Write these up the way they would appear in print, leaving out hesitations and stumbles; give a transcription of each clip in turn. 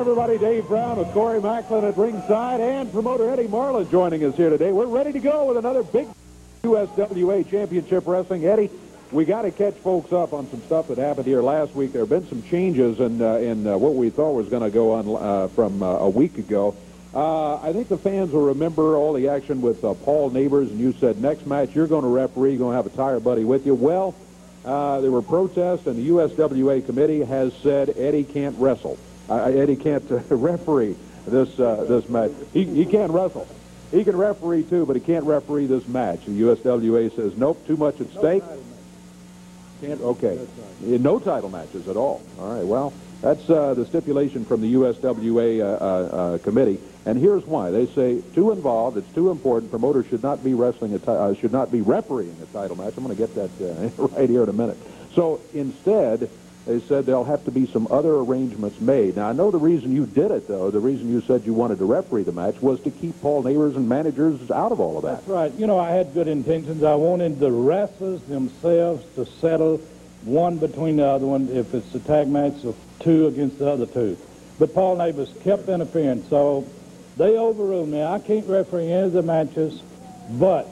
everybody. Dave Brown with Corey Macklin at ringside and promoter Eddie Marlin joining us here today. We're ready to go with another big USWA Championship Wrestling. Eddie, we got to catch folks up on some stuff that happened here last week. There have been some changes in what we thought was going to go on from a week ago. I think the fans will remember all the action with Paul Neighbors, and you said next match you're going to referee, you're going to have a tire buddy with you. Well, there were protests, and the USWA committee has said Eddie can't wrestle. Eddie can't referee this match. He can't wrestle. He can referee too, but he can't referee this match. The USWA says nope, too much at stake. Can't. Okay, no title matches at all. All right. Well, that's the stipulation from the USWA committee, and here's why. They say too involved. It's too important. Promoters should not be should not be refereeing a title match. I'm going to get that right here in a minute. So instead, they said there'll have to be some other arrangements made. Now, I know the reason you did it, though, the reason you said you wanted to referee the match was to keep Paul Neighbors and managers out of all of that. That's right. You know, I had good intentions. I wanted the wrestlers themselves to settle one between the other one if it's a tag match of two against the other two. But Paul Neighbors kept interfering, so they overruled me. I can't referee any of the matches, but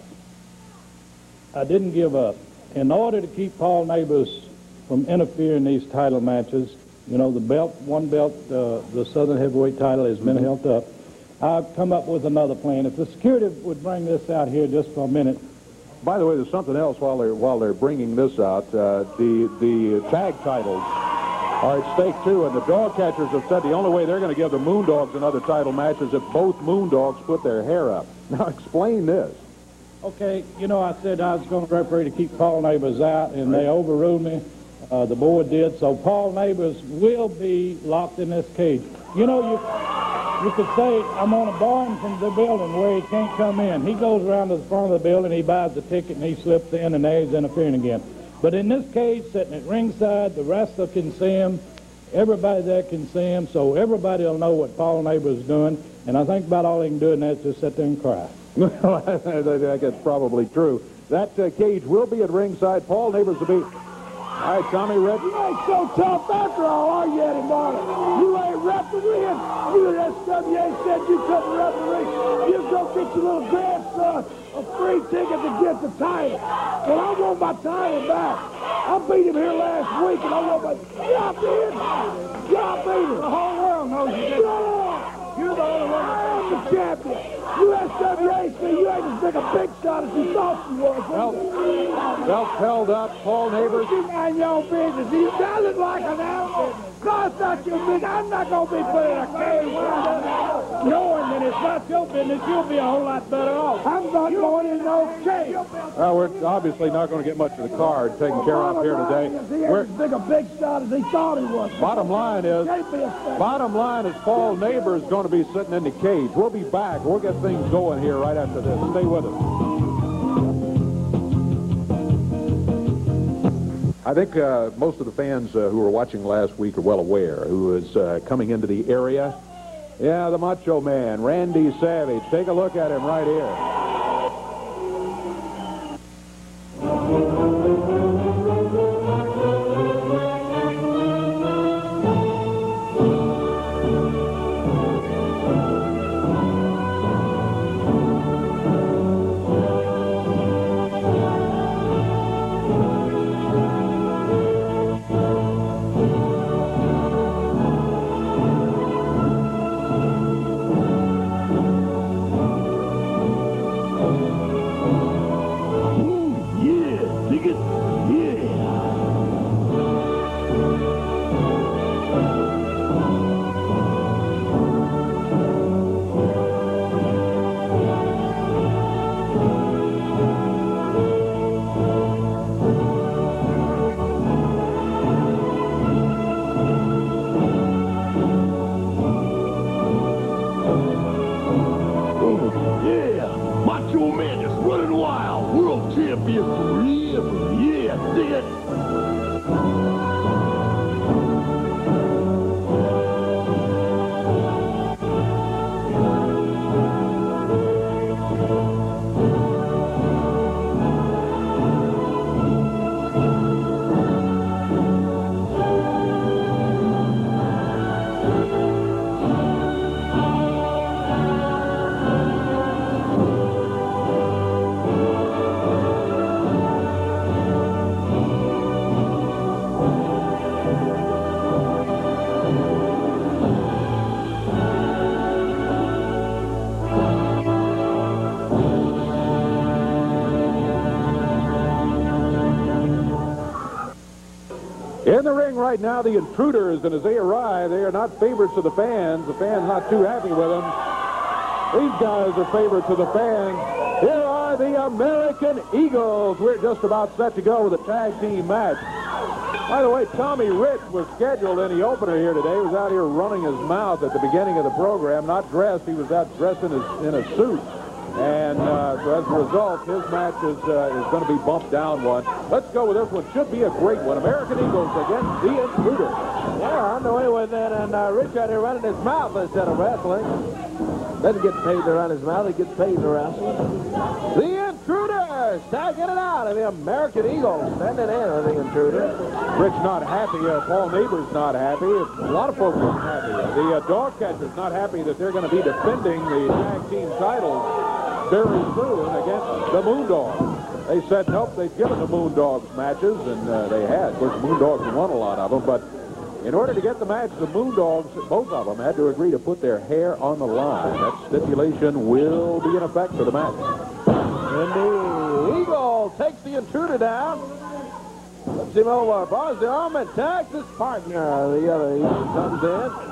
I didn't give up. In order to keep Paul Neighbors from interfering in these title matches, you know, the belt, one belt, the Southern Heavyweight title has been held up. I've come up with another plan. If the security would bring this out here just for a minute. By the way, there's something else while they're bringing this out. The tag titles are at stake too, and the dog catchers have said the only way they're going to give the Moondogs another title match is if both Moondogs put their hair up. Now, explain this. Okay, you know, I said I was going to referee to keep Paul Neighbors out, and they overruled me. The board did, so Paul Neighbors will be locked in this cage. You know, you could say I'm on a barn from the building where he can't come in. He goes around to the front of the building, he buys the ticket, and he slips in, and there he's interfering again. But in this cage, sitting at ringside, the wrestler can see him, everybody there can see him, so everybody will know what Paul Neighbors is doing, and I think about all he can do in that is just sit there and cry. Well, I think that's probably true. That cage will be at ringside. Paul Neighbors will be... All right, Tommy Red. You ain't so tough after all, are you, Eddie Marlin? You ain't refereeing. USWA said you couldn't referee. You go get your little grandson a free ticket to get the title. Well, I want my title back. I beat him here last week, and I want my... Yeah, I beat him. Yeah, I beat him. The whole world knows you did. You're the only one. I am the champion. USWA said you ain't as big a big shot as you thought you was. Belt held up. Paul Neighbors. You mind your business. You sounded like an outfit. No, it's not your business. I'm not going to be put in a cage. Knowing that it's not your business, you'll be a whole lot better off. I'm not going in no cage. Well, we're obviously not going to get much of the card taken care of here today. He ain't as big a big shot as he thought he was. Bottom line is Paul Neighbors going to be sitting in the cage. We'll be back. We'll get things going here right after this. Stay with us. I think most of the fans who were watching last week are well aware who is coming into the area. Yeah, the Macho Man, Randy Savage. Take a look at him right here. In the ring right now, the Intruders, and as they arrive, they are not favorites of the fans. The fans not too happy with them. These guys are favorites of the fans. Here are the American Eagles. We're just about set to go with a tag team match. By the way, Tommy Rich was scheduled in the opener here today. He was out here running his mouth at the beginning of the program, not dressed. He was out dressed in a suit. And so as a result, his match is going to be bumped down one. Let's go with this one. Should be a great one. American Eagles against the Intruder. Yeah, on the way with that, and Rich out here running his mouth instead of wrestling. Doesn't get paid to run his mouth, he gets paid to wrestle. The Intruders tagging it out of the American Eagles. Sending in with the Intruders. Rich not happy. Paul Neighbors not happy. A lot of folks aren't happy. The dog catcher's not happy that they're going to be defending the tag team titles very soon against the Moondogs. They said nope, they'd given the Moondogs matches, and they had. Of course, the Moondogs won a lot of them, but in order to get the match, the Moondogs, both of them, had to agree to put their hair on the line. That stipulation will be in effect for the match. And the Eagle takes the Intruder down. Flips him over, bars the arm, and tags his partner. The other Eagle comes in.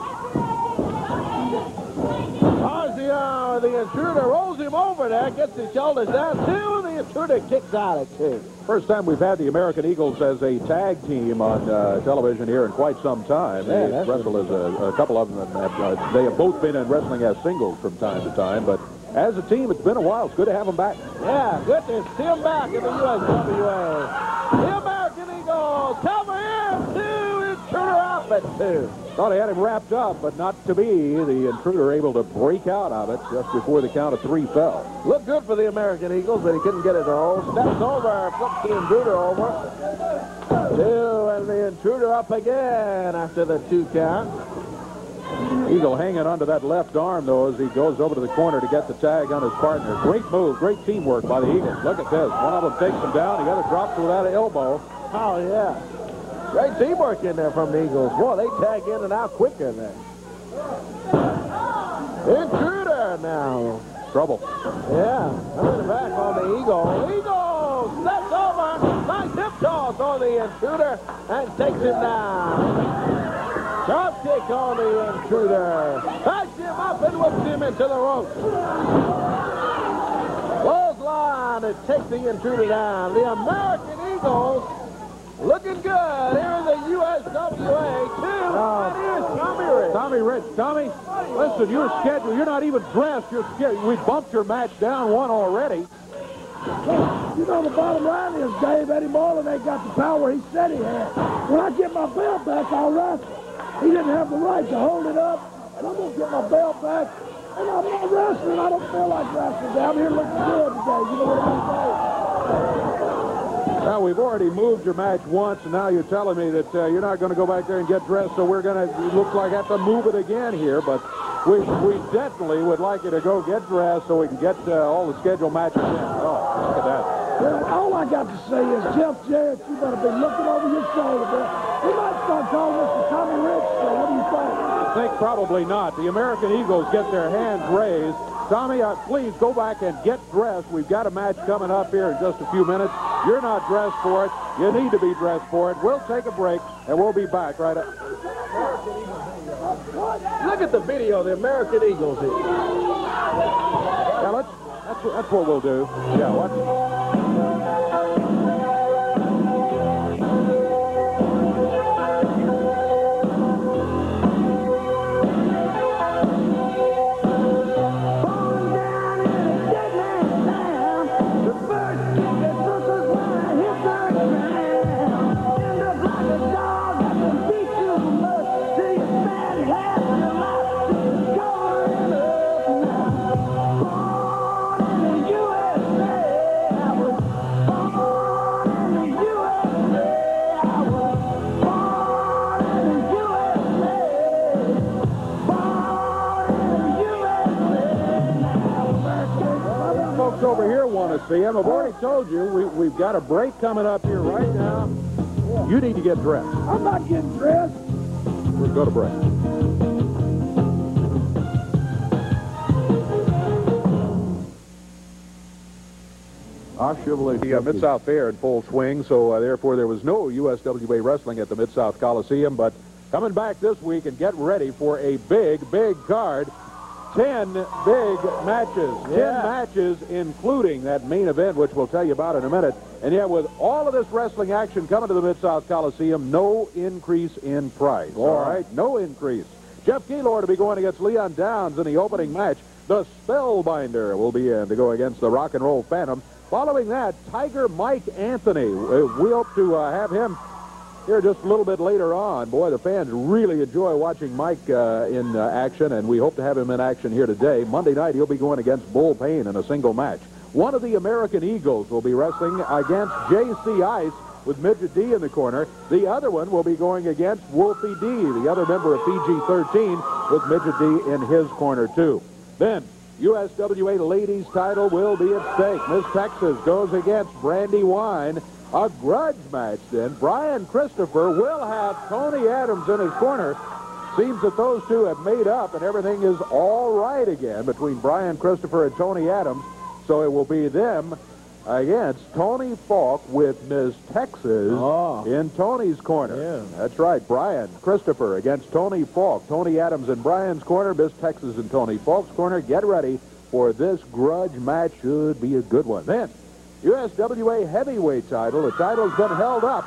The Intruder rolls him over there, gets his shoulders down, too, and the Intruder kicks out at 2. First time we've had the American Eagles as a tag team on television here in quite some time. Yeah, they wrestle as a couple of them. They have both been in wrestling as singles from time to time, but as a team, it's been a while. It's good to have them back. Yeah, good to see them back in the USWA. The American Eagles cover in 2, Intruder up at 2. Thought he had him wrapped up, but not to be. The Intruder able to break out of it just before the count of 3 fell. Looked good for the American Eagles, but he couldn't get it to hold. Steps over, flips the Intruder over. 2, and the Intruder up again after the 2 count. Eagle hanging onto that left arm, though, as he goes over to the corner to get the tag on his partner. Great move, great teamwork by the Eagles. Look at this. One of them takes him down. The other drops without an elbow. Oh, yeah. Great teamwork in there from the Eagles. Boy, they tag in and out quicker than. Intruder now. Trouble. Yeah, coming back on the Eagle. Eagle steps over, nice hip toss on the Intruder, and takes him down. Sharp kick on the Intruder. Backs him up and whips him into the ropes. Clothesline, it takes the Intruder down. The American Eagles looking good here in the USWA, too. And here's Tommy Rich. Tommy Rich. Tommy, listen, you're scheduled. You're not even dressed. You're scheduled. We bumped your match down 1 already. You know, the bottom line is, Dave, Eddie Marlin ain't got the power he said he had. When I get my belt back, I'll wrestle. He didn't have the right to hold it up, and I'm going to get my belt back, and I'm not wrestling. I don't feel like wrestling. I'm here looking good today. You know what I'm saying? Now, we've already moved your match once, and now you're telling me that you're not going to go back there and get dressed, so we're going to, look like, have to move it again here, but we definitely would like you to go get dressed so we can get all the scheduled matches in. Oh, look at that. Well, all I got to say is, Jeff Jarrett, you better be looking over your shoulder there. We might start calling this the Tommy Rich show. What do you think? I think probably not. The American Eagles get their hands raised. Tommy, please go back and get dressed. We've got a match coming up here in just a few minutes. You're not dressed for it. You need to be dressed for it. We'll take a break, and we'll be back right up. Look at the video of the American Eagles here. Yeah, that's what we'll do. Yeah, watch it. Over here want to see him. I've already told you we've got a break coming up here right now. You need to get dressed. I'm not getting dressed. We'll go to break. Our Chevrolet. The Mid-South Fair in full swing, so therefore there was no USWA wrestling at the Mid-South Coliseum, but coming back this week and get ready for a big card. 10 big matches. 10 matches, including that main event, which we'll tell you about in a minute. And yet, with all of this wrestling action coming to the Mid-South Coliseum, no increase in price. All right? No increase. Jeff Gaylord will be going against Leon Downs in the opening match. The Spellbinder will be in to go against the Rock and Roll Phantom. Following that, Tiger Mike Anthony. We hope to have him here just a little bit later on. Boy, the fans really enjoy watching Mike in action, and we hope to have him in action here today. Monday night, he'll be going against Bull Payne in a single match. One of the American Eagles will be wrestling against J.C. Ice with Midget D in the corner. The other one will be going against Wolfie D, the other member of PG-13, with Midget D in his corner, too. Then, USWA Ladies title will be at stake. Miss Texas goes against Brandy Wine. A grudge match, then. Brian Christopher will have Tony Adams in his corner. Seems that those two have made up and everything is all right again between Brian Christopher and Tony Adams. So it will be them against Tony Falk with Miss Texas in Tony's corner. Yeah. That's right. Brian Christopher against Tony Falk. Tony Adams in Brian's corner. Miss Texas in Tony Falk's corner. Get ready for this grudge match. Should be a good one. Then, USWA heavyweight title. The title's been held up.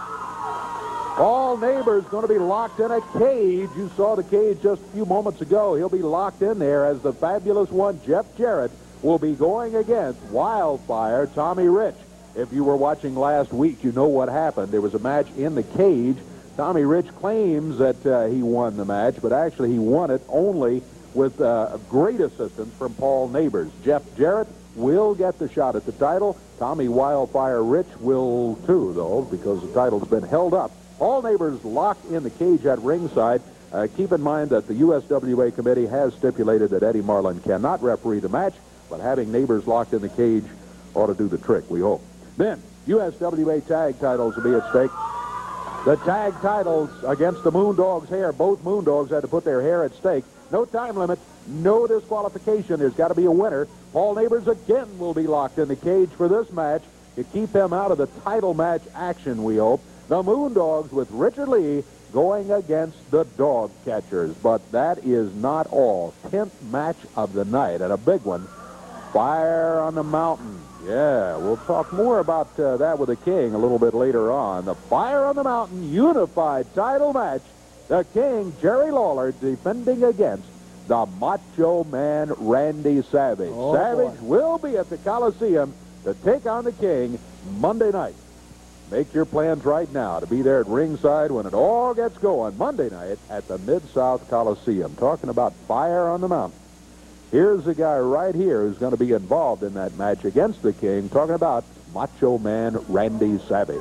Paul Neighbors going to be locked in a cage. You saw the cage just a few moments ago. He'll be locked in there as the fabulous one, Jeff Jarrett, will be going against Wildfire Tommy Rich. If you were watching last week, you know what happened. There was a match in the cage. Tommy Rich claims that he won the match, but actually he won it only with great assistance from Paul Neighbors. Jeff Jarrett will get the shot at the title. Tommy Wildfire Rich will too, though, because the title's been held up. Paul Neighbors locked in the cage at ringside. Keep in mind that the USWA committee has stipulated that Eddie Marlin cannot referee the match, but having Neighbors locked in the cage ought to do the trick, we hope. Then, USWA tag titles will be at stake. The tag titles against the Moondogs' hair. Both Moondogs had to put their hair at stake. No time limit, no disqualification. There's got to be a winner. Paul Neighbors again will be locked in the cage for this match to keep him out of the title match action, we hope. The Moondogs with Richard Lee going against the Dog Catchers. But that is not all. 10th match of the night, and a big one. Fire on the Mountain. Yeah, we'll talk more about that with the King a little bit later on. The Fire on the Mountain unified title match. The King, Jerry Lawler, defending against the Macho Man, Randy Savage. Savage will be at the Coliseum to take on the King Monday night. Make your plans right now to be there at ringside when it all gets going Monday night at the Mid-South Coliseum. Talking about Fire on the Mountain. Here's the guy right here who's going to be involved in that match against the King, talking about Macho Man Randy Savage.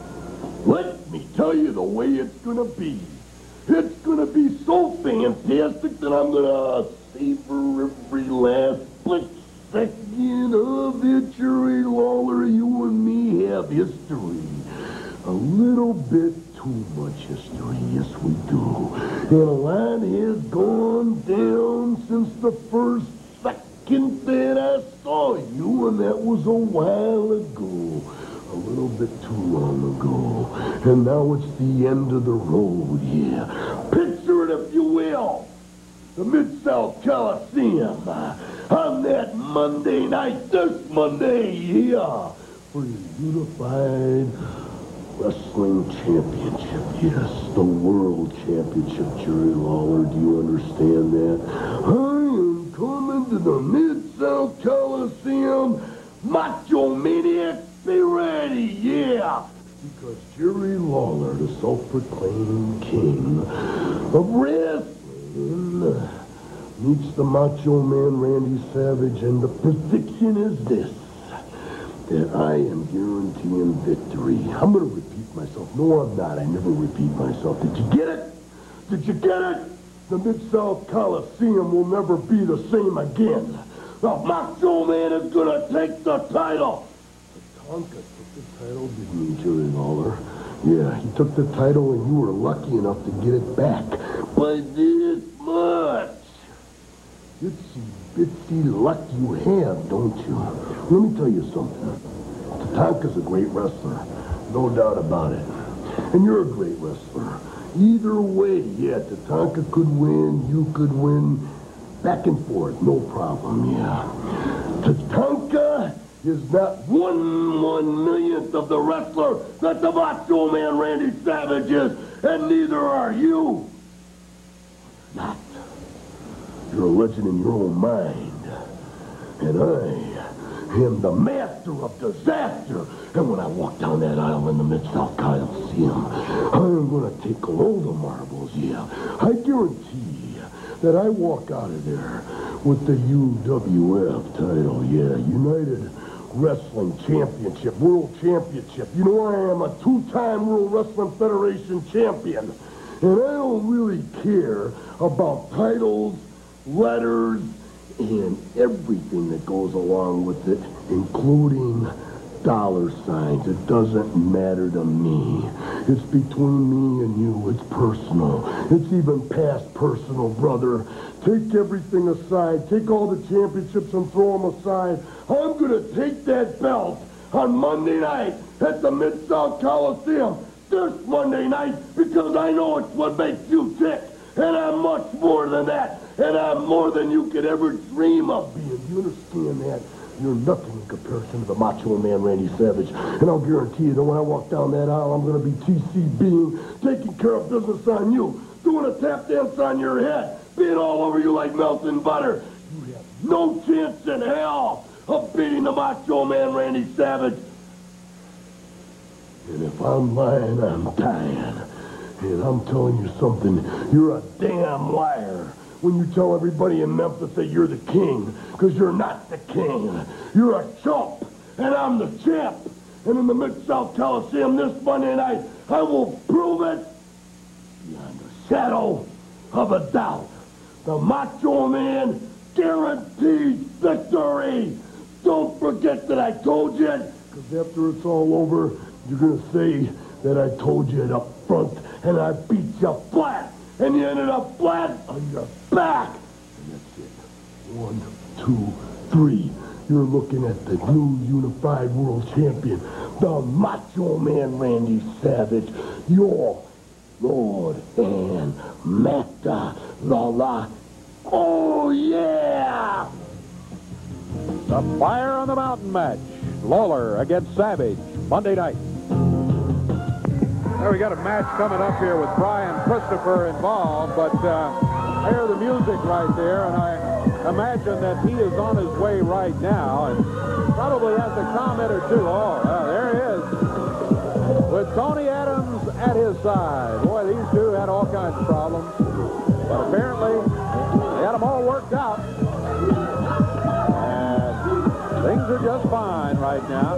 Let me tell you the way it's going to be. It's going to be so fantastic that I'm going to savor every last split second of it. Jerry Lawler, you and me have history. A little bit too much history, yes we do. And a lot has gone down since the first second that I saw you, and that was a while ago. A little bit too long ago. And now it's the end of the road, yeah. Picture it, if you will. The Mid-South Coliseum. On that Monday night, this Monday, yeah. For the Unified Wrestling Championship. Yes, the World Championship, Jerry Lawler. Do you understand that? I am coming to the Mid-South Coliseum. Macho Maniac, be ready, yeah. Because Jerry Lawler, the self-proclaimed king of wrestling, meets the Macho Man Randy Savage, and the prediction is this, that I am guaranteeing victory. I'm going to repeat myself. No, I'm not. I never repeat myself. Did you get it? Did you get it? The Mid-South Coliseum will never be the same again. The Macho Man is going to take the title. Tonka took the title, didn't he, Jerry Lawler? Yeah, he took the title and you were lucky enough to get it back. But this much. Itsy bitsy luck you have, don't you? Let me tell you something. Tatanka's a great wrestler, no doubt about it. And you're a great wrestler. Either way, yeah, Tatanka could win, you could win. Back and forth, no problem, yeah. Tatanka is not 1/1,000,000th of the wrestler that the Macho Man Randy Savage is, and neither are you. Not. You're a legend in your own mind. And I am the master of disaster. And when I walk down that aisle in the Mid-South Coliseum, I'm going to take all the marbles, yeah. I guarantee that I walk out of there with the UWF title, yeah, United Wrestling Championship, World Championship. You know, I am a 2-time World Wrestling Federation champion. And I don't really care about titles, letters, and everything that goes along with it, including dollar signs. It doesn't matter to me. It's between me and you. It's personal. It's even past personal, brother. Take everything aside. Take all the championships and throw them aside. I'm going to take that belt on Monday night at the Mid-South Coliseum this Monday night because I know it's what makes you tick. And I'm much more than that. And I'm more than you could ever dream of being. Do you understand that? You're nothing in comparison to the Macho Man Randy Savage. And I'll guarantee you that when I walk down that aisle, I'm going to be TCBing, taking care of business on you, doing a tap dance on your head, being all over you like melting butter. You have no chance in hell of beating the Macho Man Randy Savage. And if I'm lying, I'm dying. And I'm telling you something, you're a damn liar when you tell everybody in Memphis that you're the king, because you're not the king. You're a chump, and I'm the champ. And in the Mid-South Coliseum this Monday night, I will prove it beyond a shadow of a doubt. The Macho Man guarantees victory. Don't forget that I told you, because after it's all over, you're going to say that I told you it up front, and I beat you flat. And you ended up flat on your back. And that's it. 1, 2, 3. You're looking at the new unified world champion, the Macho Man Randy Savage, your Lord and Master Lola. Oh, yeah! The Fire on the Mountain match. Lawler against Savage, Monday night. Well, we got a match coming up here with Brian Christopher involved, but I hear the music right there, and I imagine that he is on his way right now, and probably has a comment or two. Oh, well, there he is, with Tony Adams at his side. Boy, these two had all kinds of problems, but apparently they had them all worked out, and things are just fine right now.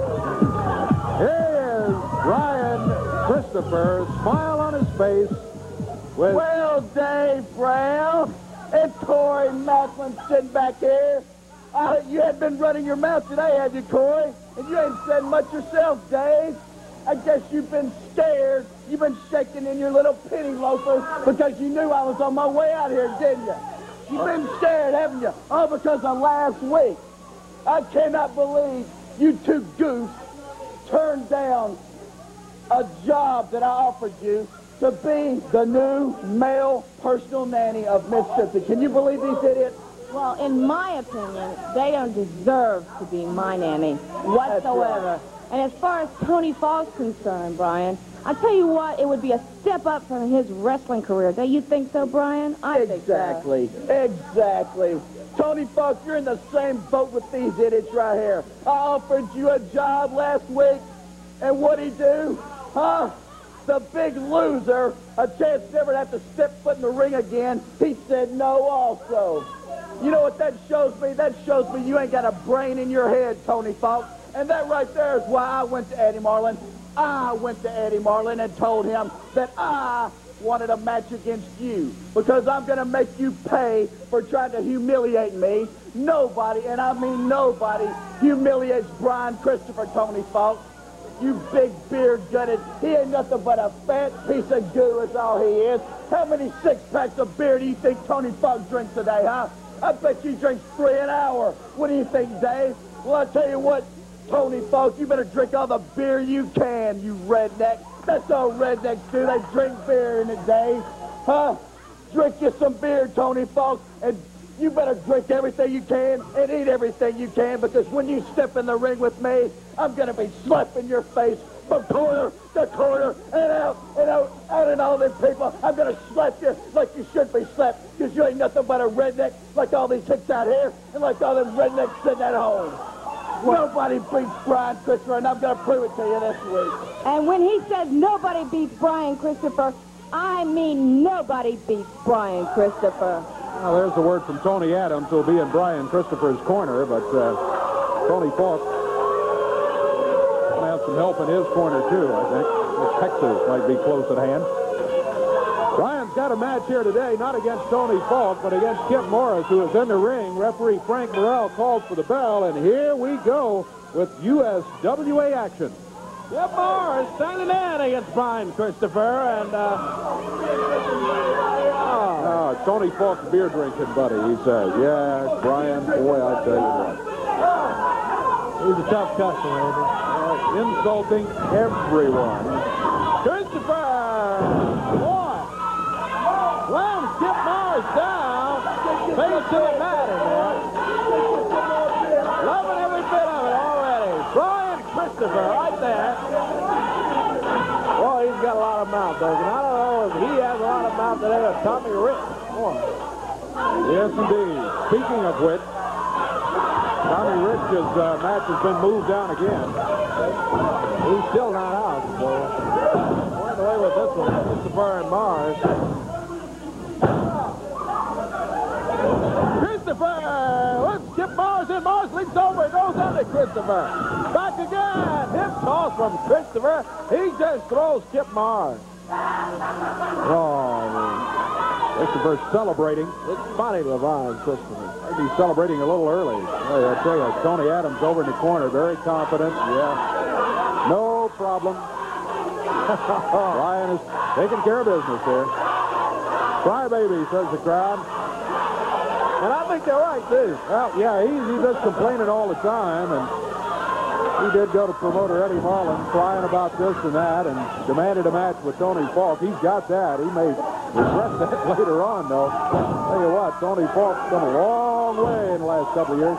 Here is Brian Christopher, smile on his face. With Well, Dave Brown and Corey Macklin sitting back here. You hadn't been running your mouth today, have you, Corey? And you ain't said much yourself, Dave. I guess you've been scared. You've been shaking in your little penny loafer because you knew I was on my way out here, didn't you? You've been scared, haven't you? All because of last week. I cannot believe you two goofs turned down a job that I offered you to be the new male personal nanny of Mississippi. Can you believe these idiots? Well, in my opinion, they don't deserve to be my nanny whatsoever. And as far as Tony Falk's concerned, Brian, I tell you what, it would be a step up from his wrestling career. Don't you think so, Brian? I think so. Exactly. Tony Falk, you're in the same boat with these idiots right here. I offered you a job last week, and what'd he do? Huh? The big loser, a chance never to have to step foot in the ring again, he said no also. You know what that shows me? That shows me you ain't got a brain in your head, Tony Falk. And that right there is why I went to Eddie Marlin. I went to Eddie Marlin and told him that I wanted a match against you because I'm going to make you pay for trying to humiliate me. Nobody, and I mean nobody, humiliates Brian Christopher, Tony Falk. You big beard-gutted, he ain't nothing but a fat piece of goo is all he is. How many six-packs of beer do you think Tony Falk drinks today, huh? I bet you drinks 3 an hour. What do you think, Dave? Well, I tell you what, Tony Falk, you better drink all the beer you can, you redneck. That's all rednecks do. They drink beer in the day. Huh? Drink you some beer, Tony Falk, and you better drink everything you can and eat everything you can, because when you step in the ring with me, I'm going to be slapping your face from corner to corner and out and out and all them people. I'm going to slap you like you should be slapped, because you ain't nothing but a redneck like all these hicks out here and like all them rednecks sitting at home. Nobody beats Brian Christopher, and I'm going to prove it to you this week. And when he says nobody beats Brian Christopher, I mean nobody beats Brian Christopher. Well, there's the word from Tony Adams, who'll be in Brian Christopher's corner, but Tony Falk will have some help in his corner, too, I think. Texas might be close at hand. Brian's got a match here today, not against Tony Falk, but against Kip Morris, who is in the ring. Referee Frank Morrell calls for the bell, and here we go with USWA action. Kip Morris standing in against Brian Christopher, and Tony Falk's beer drinking buddy, he says. Yeah, Brian, boy, I tell you what. he's a tough customer, Insulting everyone. Christopher, boy, slams Kip Morris down, face to the mat in there. Loving every bit of it already. Brian Christopher right there. Boy, he's got a lot of mouth, doesn't he? I don't know if he has a lot of mouth today with Tommy Rich. Boy. Yes, indeed. Speaking of which, Tommy Rich's match has been moved down again. He's still not out, boy. Went away with this one, Christopher and Mars. Christopher! Let's Kip Mars in. Mars leaps over, goes under Christopher. Back again. Hip toss from Christopher. He just throws Kip Mars. Christopher's celebrating. It's funny to Brian Christopher. Maybe he's celebrating a little early. Hey, I tell you, Tony Adams over in the corner, very confident. Yeah. No problem. Brian is taking care of business here. Crybaby, says the crowd. And I think they're right, too. Well, yeah, he's just complaining all the time, and he did go to promoter Eddie Marlin, crying about this and that, and demanded a match with Tony Falk. He's got that. He may regret that later on, though. Tell you what, Tony Falk's come a long way in the last couple of years.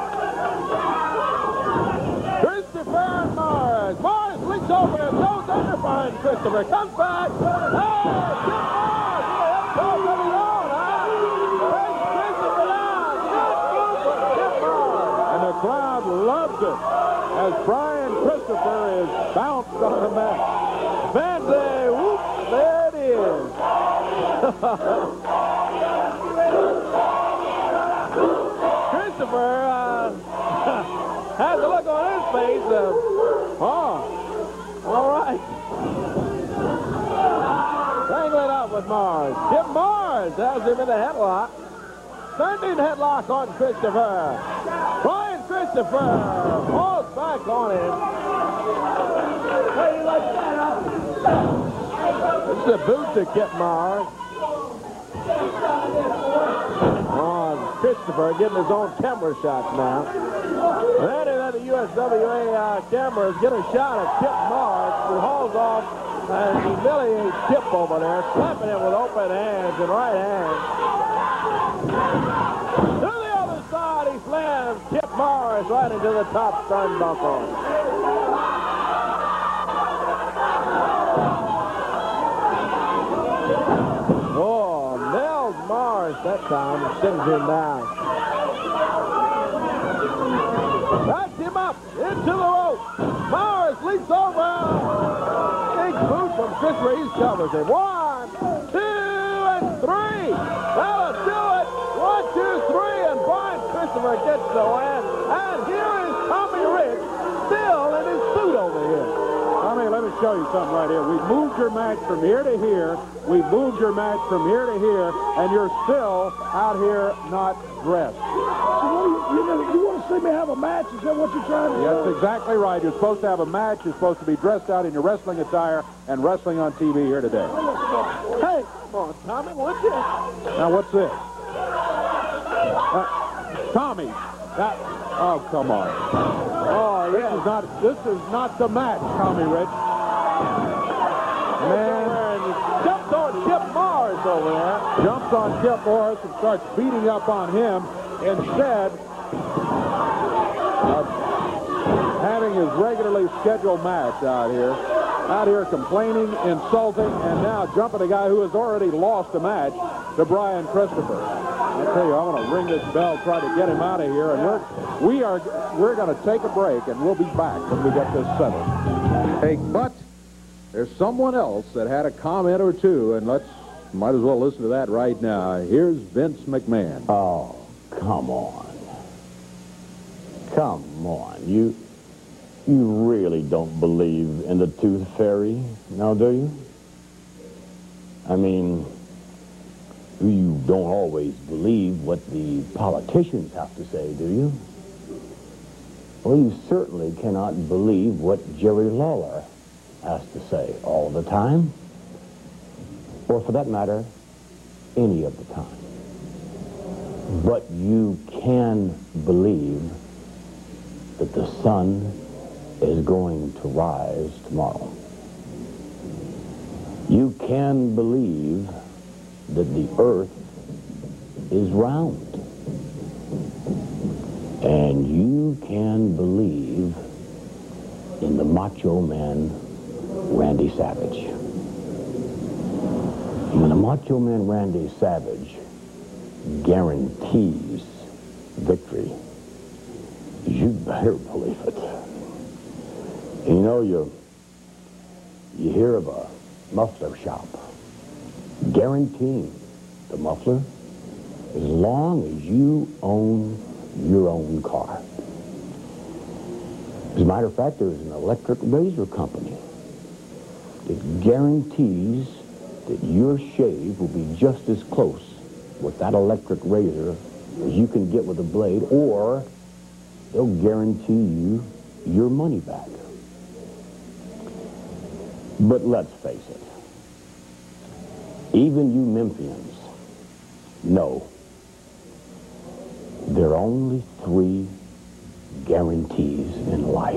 Christopher and Mars. Mars leaps over and goes under behind Christopher. Comes back. Oh, Kip Mars. He goes of his own, huh? Takes Christopher down. Good move from Kip Mars. And the crowd loves it as Brian Christopher is bounced on the mat. Fancy, whoop, there it is. Christopher has a look on his face of, oh, all right. Tangling up with Mars. Kip Mars has him in the headlock. Standing headlock on Christopher. Brian Christopher falls back on him. This is a boot to Kip Mars. On Christopher getting his own camera shots now. Then the USWA cameras get a shot at Kip Mars, who hauls off and humiliates Kip over there, slapping him with open hands and right hands. To the other side, he slams Kip Mars right into the top turnbuckle. Oh, nails Mars that time and sends him down. Backs him up into the rope. Mars leaps over. Big boot from Christopher. He covers him. 1, 2, and 3. That'll do it. 1, 2, 3, and Brian Christopher gets the win. And here is Tommy Rich, still in his suit over here. Tommy, let me show you something right here. We've moved your match from here to here. We've moved your match from here to here, and you're still out here not dressed. So you want to see me have a match? Is that what you're trying to do? That's exactly right. You're supposed to have a match. You're supposed to be dressed out in your wrestling attire and wrestling on TV here today. Hey, come on, Tommy, what's this? Now, what's this? Tommy, Oh, come on. Oh, this is not the match, Tommy Rich. Man, jumps on Chip Morris over there. Jumps on Chip Morris and starts beating up on him instead of having his regularly scheduled match out here complaining, insulting, and now jumping a guy who has already lost a match to Brian Christopher. I tell you, I'm going to ring this bell, try to get him out of here, and we're going to take a break, and we'll be back when we get this settled. Hey, but there's someone else that had a comment or two, and might as well listen to that right now. Here's Vince McMahon. Oh, come on. Come on. You really don't believe in the Tooth Fairy, now do you? I mean, you don't always believe what the politicians have to say, do you? Well, you certainly cannot believe what Jerry Lawler has to say all the time, or for that matter, any of the time. But you can believe that the sun is going to rise tomorrow. You can believe that the earth is round. And you can believe in the Macho Man, Randy Savage. When the Macho Man, Randy Savage, guarantees victory, you better believe it. And you know, you hear of a muffler shop guaranteeing the muffler as long as you own your own car. As a matter of fact, there's an electric razor company that guarantees that your shave will be just as close with that electric razor as you can get with a blade, or they'll guarantee you your money back. But let's face it, even you Memphians know there are only 3 guarantees in life: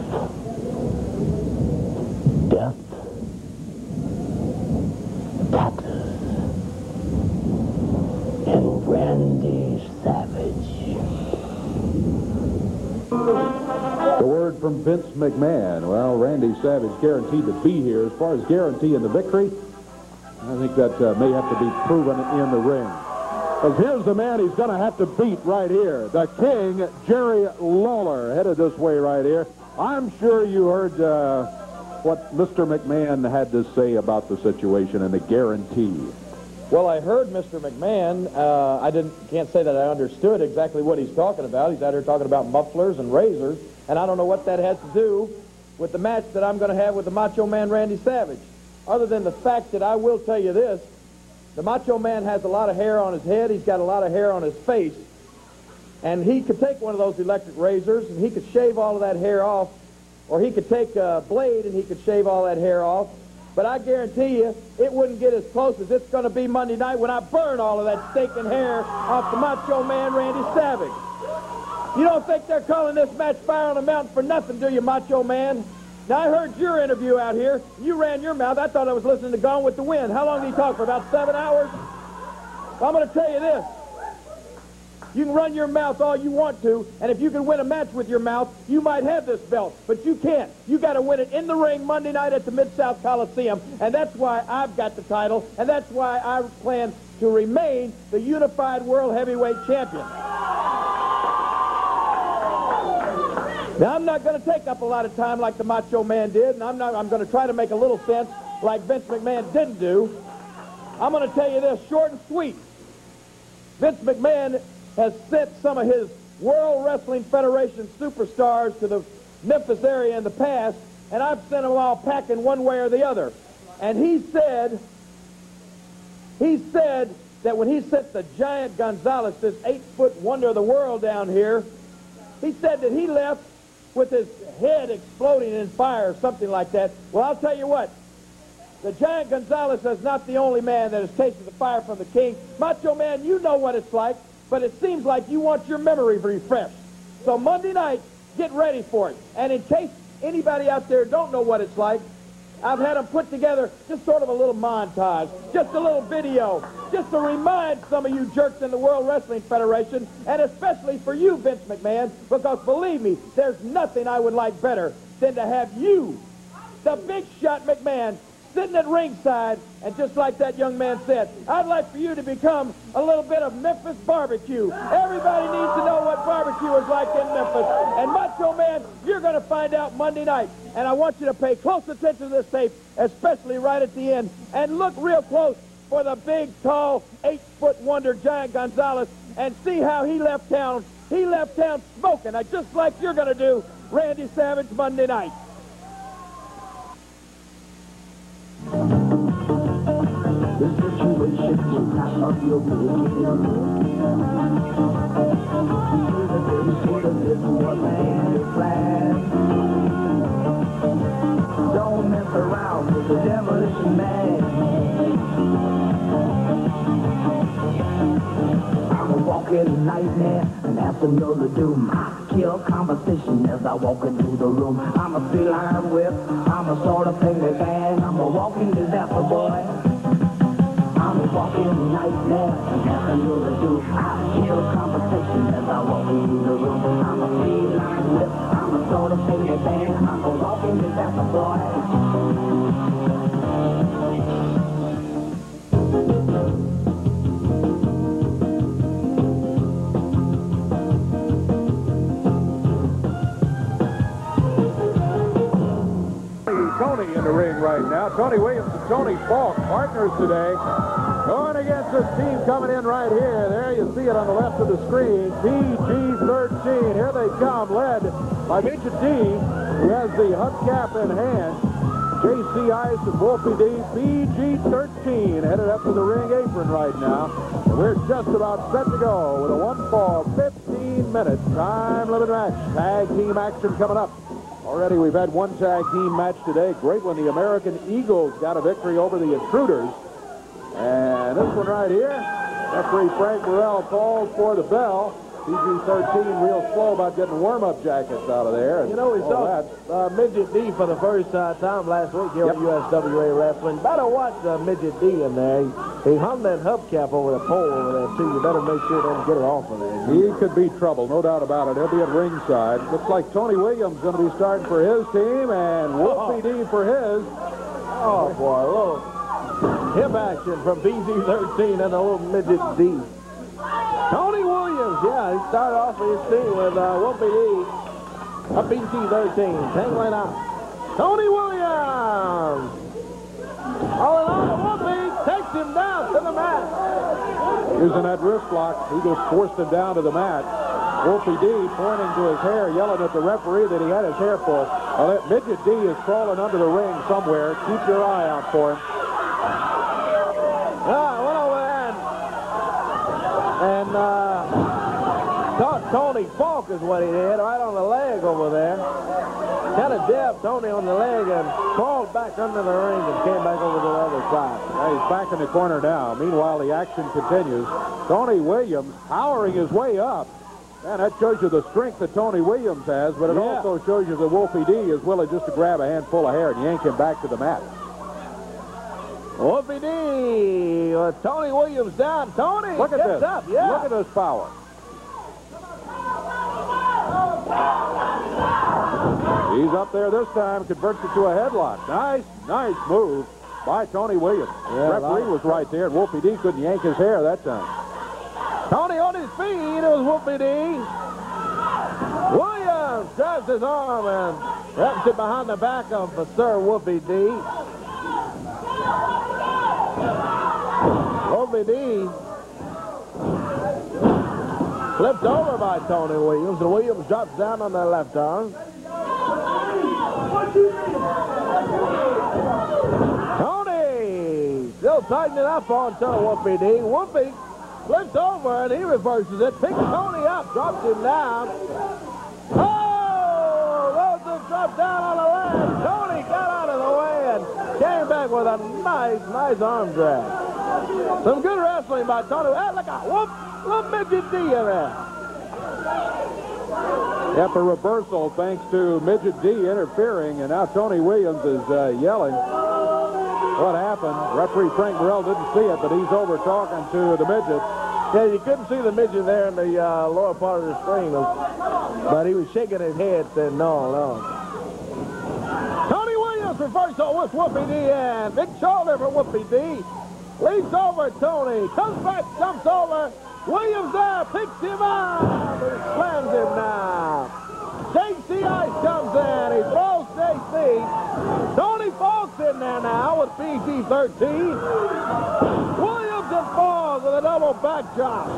death, taxes, and Randy Savage. The word from Vince McMahon. Well, Randy Savage guaranteed to be here. As far as guaranteeing the victory, I think that may have to be proven in the ring. Because here's the man he's going to have to beat right here. The King, Jerry Lawler, headed this way right here. I'm sure you heard what Mr. McMahon had to say about the situation and the guarantee. Well, I heard Mr. McMahon. I can't say that I understood exactly what he's talking about. He's out here talking about mufflers and razors, and I don't know what that has to do with the match that I'm going to have with the Macho Man Randy Savage, other than the fact that I will tell you this: the Macho Man has a lot of hair on his head. He's got a lot of hair on his face, and he could take one of those electric razors and he could shave all of that hair off, or he could take a blade and he could shave all that hair off. But I guarantee you, it wouldn't get as close as it's going to be Monday night when I burn all of that stinking hair off the Macho Man Randy Savage. You don't think they're calling this match Fire on the Mountain for nothing, do you, Macho Man? Now, I heard your interview out here. You ran your mouth. I thought I was listening to Gone with the Wind. How long did he talk for? About 7 hours? Well, I'm going to tell you this. You can run your mouth all you want to, and if you can win a match with your mouth, you might have this belt, but you can't. You got to win it in the ring Monday night at the Mid-South Coliseum, and that's why I've got the title, and that's why I plan to remain the unified world heavyweight champion. Now, I'm not going to take up a lot of time like the Macho Man did, and I'm going to try to make a little sense like Vince McMahon didn't do. I'm going to tell you this, short and sweet. Vince McMahon has sent some of his World Wrestling Federation superstars to the Memphis area in the past, and I've sent them all packing one way or the other. And he said that when he sent the Giant Gonzalez, this 8-foot wonder of the world down here, he said that he left with his head exploding in fire or something like that. Well, I'll tell you what, the Giant Gonzalez is not the only man that has tasted the fire from the King. Macho Man, you know what it's like. But it seems like you want your memory refreshed. So Monday night, get ready for it. And in case anybody out there don't know what it's like, I've had them put together just sort of a little montage, just a little video, just to remind some of you jerks in the World Wrestling Federation, and especially for you, Vince McMahon, because believe me, there's nothing I would like better than to have you, the big shot McMahon, sitting at ringside, and just like that young man said, I'd like for you to become a little bit of Memphis barbecue. Everybody needs to know what barbecue is like in Memphis. And Macho Man, you're going to find out Monday night. And I want you to pay close attention to this tape, especially right at the end, and look real close for the big, tall, 8-foot wonder, Giant Gonzalez, and see how he left town. He left town smoking, just like you're going to do, Randy Savage, Monday night. The situation was not of your making. This was a plan. Don't mess around with the demolition man. I'm a walking nightmare, an afternoon of doom. Kill conversation as I walk into the room. I'm a feline whip, I'm a sort of thing that bang. I'm a walking disaster boy. I'm a walking nightmare, an afternoon of doom. I kill conversation as I walk into the room. I'm a feline whip, I'm a sort of thing that bang. I'm a walking disaster boy. Tony in the ring right now. Tony Williams and Tony Falk, partners today. Going against this team coming in right here. There you see it on the left of the screen. PG-13. Here they come, led by Midget D, who has the hubcap in hand. JC Ice and Wolfie D. PG-13 headed up to the ring apron right now. And we're just about set to go with a 1-fall, 15-minute time limit match. Tag team action coming up. Already we've had one tag team match today. Great one. The American Eagles got a victory over the Intruders. And this one right here, referee Frank Burrell calls for the bell. PG-13 real slow about getting warm-up jackets out of there. You know, we saw Midget D for the first time last week here at USWA Wrestling. Better watch Midget D in there. He hung that hubcap over the pole over there, too. You better make sure he doesn't get it off of there. He could be trouble, no doubt about it. He'll be at ringside. Looks like Tony Williams going to be starting for his team, and Wolfie D for his. Oh, boy, look. Hip action from PG-13 and a little Midget D. Tony Williams, yeah, he started off his team with Wolfie D. A PG-13, tangling out. Tony Williams! All in all, Wolfie takes him down to the mat. Using that wrist lock, Eagles forced him down to the mat. Wolfie D pointing to his hair, yelling at the referee that he had his hair full. Well, Midget D is crawling under the ring somewhere. Keep your eye out for him. Went over there and Tony Falk is what he did, right on the leg over there. Kind of jabbed Tony on the leg and crawled back under the ring and came back over to the other side. He's back in the corner now. Meanwhile, the action continues. Tony Williams powering his way up. Man, that shows you the strength that Tony Williams has, but it also shows you that Wolfie D is willing just to grab a handful of hair and yank him back to the mat. Wolfie D with Tony Williams down. Tony Look at gets this. up. Yeah. Look at this power. He's up there this time, converts it to a headlock. Nice move by Tony Williams. The referee was right there, and Wolfie D couldn't yank his hair that time. Tony on his feet. It was Wolfie D. Williams grabs his arm and wraps it behind the back of Sir Wolfie D. Wolfie D flipped over by Tony Williams, and Williams drops down on the left arm. Tony still tightening up on Wolfie D. Wolfie flips over and he reverses it, picks Tony up, drops him down. Oh! Loads of drop down on the left. Tony got out of the way and came back with a nice arm drag. Some good wrestling by Tony. Hey, look out. Whoop! Little Midget D in there. Yep, a reversal thanks to Midget D interfering, and now Tony Williams is yelling. What happened? Referee Frank Morrell didn't see it, but he's over talking to the Midget. Yeah, you couldn't see the Midget there in the lower part of the screen, but he was shaking his head, saying no. Tony Williams reversal with Wolfie D, and big shoulder for Wolfie D. Leaps over Tony, comes back, jumps over. Williams there, picks him up, and slams him now. J.C. Ice comes in, he throws J.C. Tony Falk's in there now with PG-13. Williams and falls with a double back drop.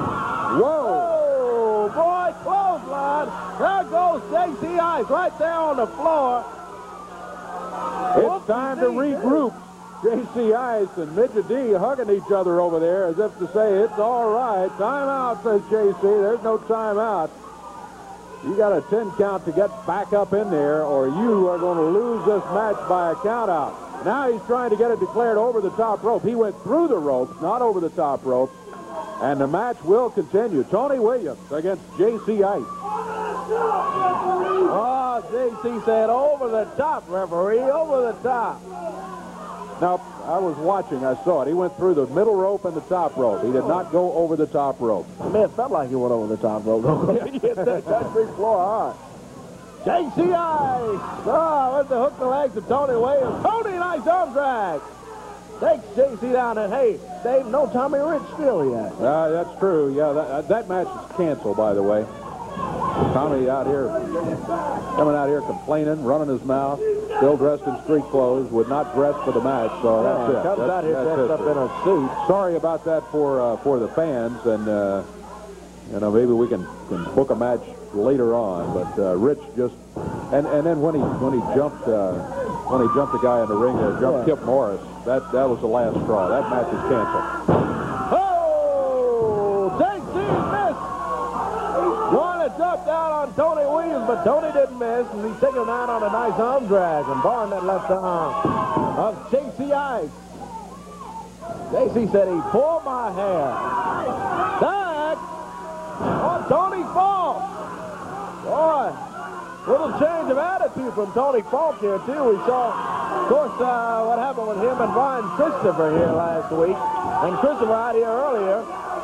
Whoa, boy, clothesline. There goes J.C. Ice right there on the floor. It's time to regroup. J.C. Ice and Midget D hugging each other over there as if to say, it's all right. Timeout, says J.C. There's no timeout. You got a 10 count to get back up in there, or you are going to lose this match by a count out. Now he's trying to get it declared over the top rope. He went through the ropes, not over the top rope. And the match will continue. Tony Williams against J.C. Ice. Oh, J.C. said over the top, referee, over the top. Now, I was watching. I saw it. He went through the middle rope and the top rope. He did not go over the top rope. To me, it felt like he went over the top rope. He hit that country floor hard. J.C. Ice. Oh, with the hook the legs of Tony Williams. Tony, nice arm drag. Takes J.C. down, and hey, Dave, no Tommy Rich still yet. That's true. Yeah, that match is canceled, by the way. Tommy out here, coming out here complaining, running his mouth, still dressed in street clothes, would not dress for the match, so that's it. Comes out here dressed up in a suit. Sorry about that for the fans, and you know, maybe we can book a match later on. But Rich just and then when he jumped the guy in the ring there, jumped Kip Morris. That was the last straw. That match is canceled. Oh, J.C. missed. Going to jump down on Tony Williams, but Tony didn't miss, and he's taking him out on a nice arm drag and barring that left arm of J.C. Ice. J.C. said he pulled my hair. Back on Tony Falk. Boy, little change of attitude from Tony Falk here, too. We saw, of course, what happened with him and Brian Christopher here last week. And Christopher out here earlier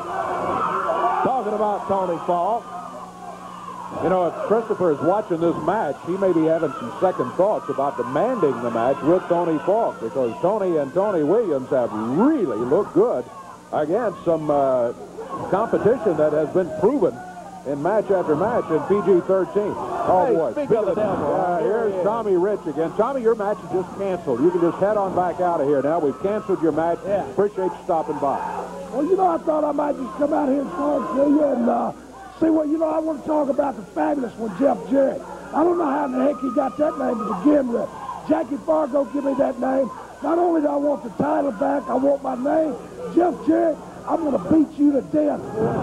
talking about Tony Falk. You know, if Christopher is watching this match, he may be having some second thoughts about demanding the match with Tony Falk, because Tony and Tony Williams have really looked good against some competition that has been proven in match after match in PG-13. Oh, hey, boy. Speak of the devil. Here's Tommy Rich again. Tommy, your match is just canceled. You can just head on back out of here now. We've canceled your match. Yeah. Appreciate you stopping by. Well, you know, I thought I might just come out here and talk to you and see what, you know, I want to talk about the fabulous one, Jeff Jarrett. I don't know how in the heck he got that name to begin with. Jackie Fargo give me that name. Not only do I want the title back, I want my name. Jeff Jarrett, I'm going to beat you to death.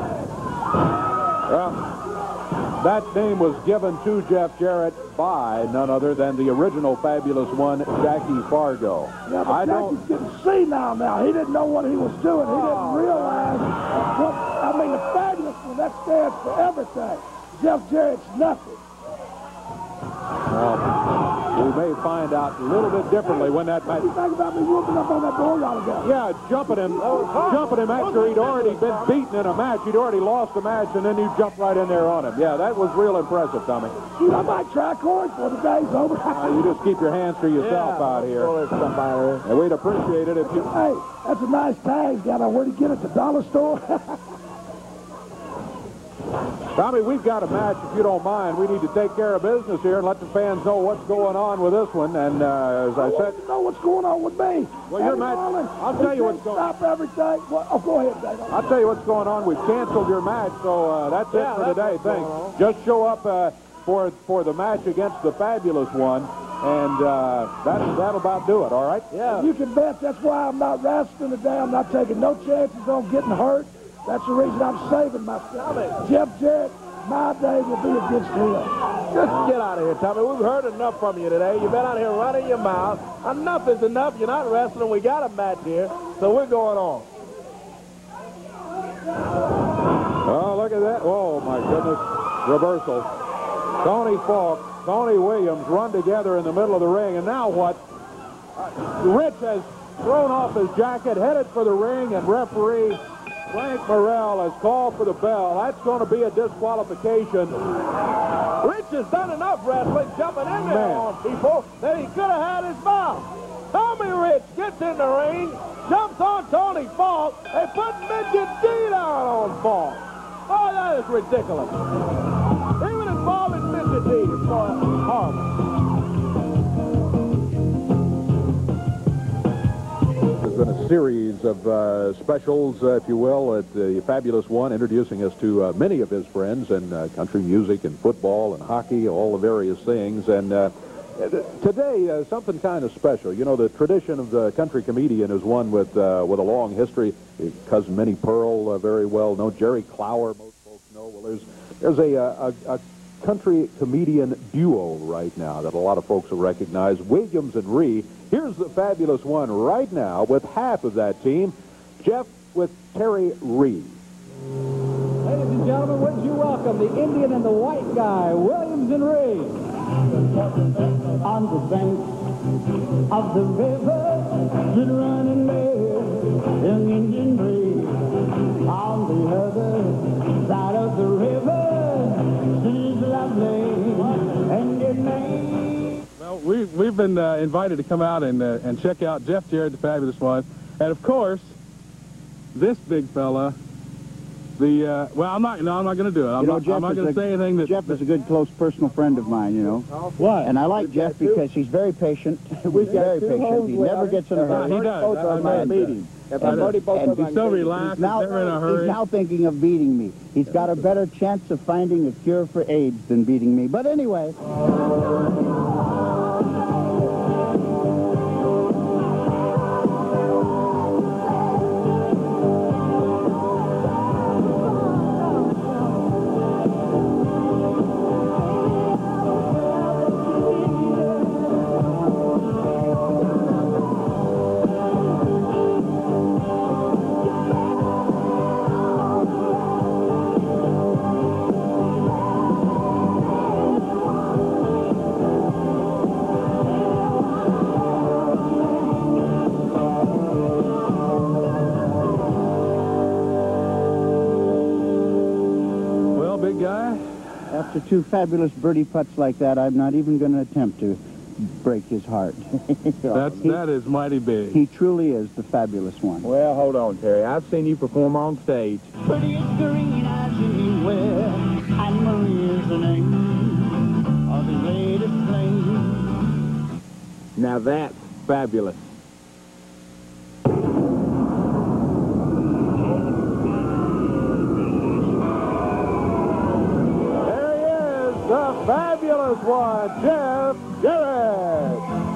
Well, that name was given to Jeff Jarrett by none other than the original fabulous one, Jackie Fargo. Yeah, but Jackie's getting senile now. He didn't know what he was doing. He didn't realize what, I mean, the fabulous one, that stands for everything. Jeff Jarrett's nothing. Well, we may find out a little bit differently when that match... What do you think about me whooping up on that door y'all ago? Yeah, jumping him after he'd already been beaten in a match. He'd already lost a match, and then you jumped right in there on him. Yeah, that was real impressive, Tommy. Shoot, I might try Corey before the day's over. You just keep your hands to yourself out here. And we'd appreciate it if you... Hey, that's a nice tag. Got where to get it? The dollar store? Tommy, we've got a match, if you don't mind. We need to take care of business here and let the fans know what's going on with this one. And as I said... You know what's going on with me. Well, your match... I'll tell you what's going on. Stop everything. Well, oh, go ahead, Dave. I'll tell you what's going on. We've canceled your match, so that's it for today. Thanks. Just show up for the match against the fabulous one, and that'll about do it, all right? Yeah. You can bet that's why I'm not wrestling today. I'm not taking no chances on getting hurt. That's the reason I'm saving myself. Jeff Jarrett, my day will be against him. Just get out of here, Tommy. We've heard enough from you today. You've been out here running your mouth. Enough is enough. You're not wrestling. We got a match here, so we're going on. Oh, look at that. Oh, my goodness. reversal. Tony Falk, Tony Williams run together in the middle of the ring, and now what? Rich has thrown off his jacket, headed for the ring, and referee Frank Morrell has called for the bell. That's going to be a disqualification. Rich has done enough wrestling, jumping in there on people, that he could have had his mouth. Tommy Rich gets in the ring, jumps on Tony Falk, and puts Midget D down on Falk. Oh, that is ridiculous. Even involving Midget D is horrible. There's been a series of specials, if you will, at the Fabulous One, introducing us to many of his friends in country music and football and hockey, all the various things. And today, something kind of special. You know, the tradition of the country comedian is one with a long history. Cousin Minnie Pearl, very well known. Jerry Clower, most folks know. Well, there's a country comedian duo right now that a lot of folks will recognize, Williams and Ree. Here's the Fabulous One right now with half of that team, Jeff with Terry Ree. Ladies and gentlemen, would you welcome the Indian and the white guy, Williams and Ree. On the bank of the river, stood running there, young Indian Ree. On the other side of the river, she's lovely and good name. Well, we've been invited to come out and check out Jeff Jarrett, the Fabulous One, and of course, this big fella. Well, I'm not going to do it. I'm not going to say anything. Jeff is a good, close, personal friend of mine, you know. What? And I like Jeff because he's very patient. He's very patient. He never gets in a hurry. He does. He's so relaxed. He's never in a hurry. He's now thinking of beating me. He's got a better chance of finding a cure for AIDS than beating me. But anyway. After two fabulous birdie putts like that, I'm not even going to attempt to break his heart. That is mighty big. He truly is the Fabulous One. Well, hold on, Terry. I've seen you perform on stage. Prettiest green eyes anywhere, and Maria's the name of his latest flame. Now that's fabulous. The Fabulous One, Jeff Jarrett.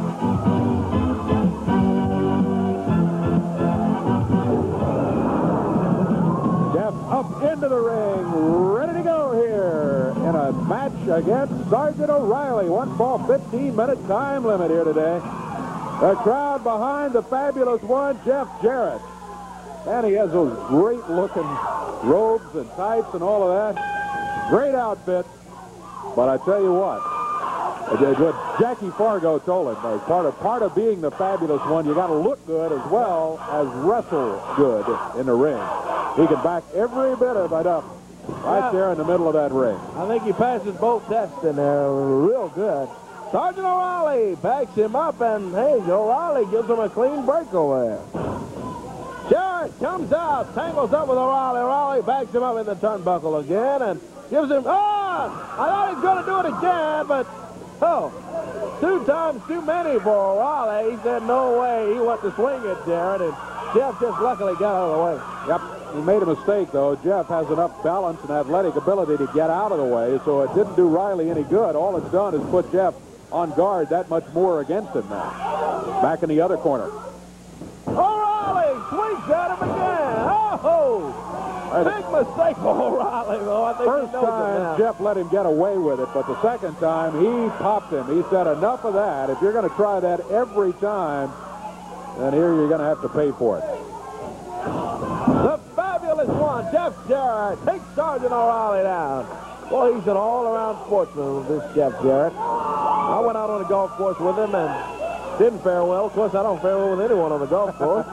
Jeff up into the ring, ready to go here in a match against Sergeant O'Reilly. 1 ball, 15-minute time limit here today. The crowd behind the Fabulous One, Jeff Jarrett. And he has those great-looking robes and tights and all of that. Great outfit. But I tell you what Jackie Fargo told him, part of being the Fabulous One, you got to look good as well as wrestle good in the ring. He can back every bit of it up right there in the middle of that ring. I think he passes both tests in there real good. Sergeant O'Reilly backs him up, and hey, O'Reilly gives him a clean break over there. Jarrett comes out, tangles up with O'Reilly. O'Reilly backs him up in the turnbuckle again, and gives him, I thought he was going to do it again, but, 2 times too many for O'Reilly. He said no way. He went to swing at Jarrett, and Jeff just luckily got out of the way. Yep, he made a mistake, though. Jeff has enough balance and athletic ability to get out of the way, so it didn't do Riley any good. All it's done is put Jeff on guard that much more against him now. Back in the other corner. O'Reilly swings at him again. Big mistake for O'Reilly, though. I think First time, Jeff let him get away with it, but the second time, he popped him. He said, enough of that. If you're going to try that every time, then here you're going to have to pay for it. The Fabulous One, Jeff Jarrett, takes Sergeant O'Reilly down. Boy, he's an all-around sportsman, this Jeff Jarrett. I went out on the golf course with him and didn't fare well. Of course, I don't fare well with anyone on the golf course.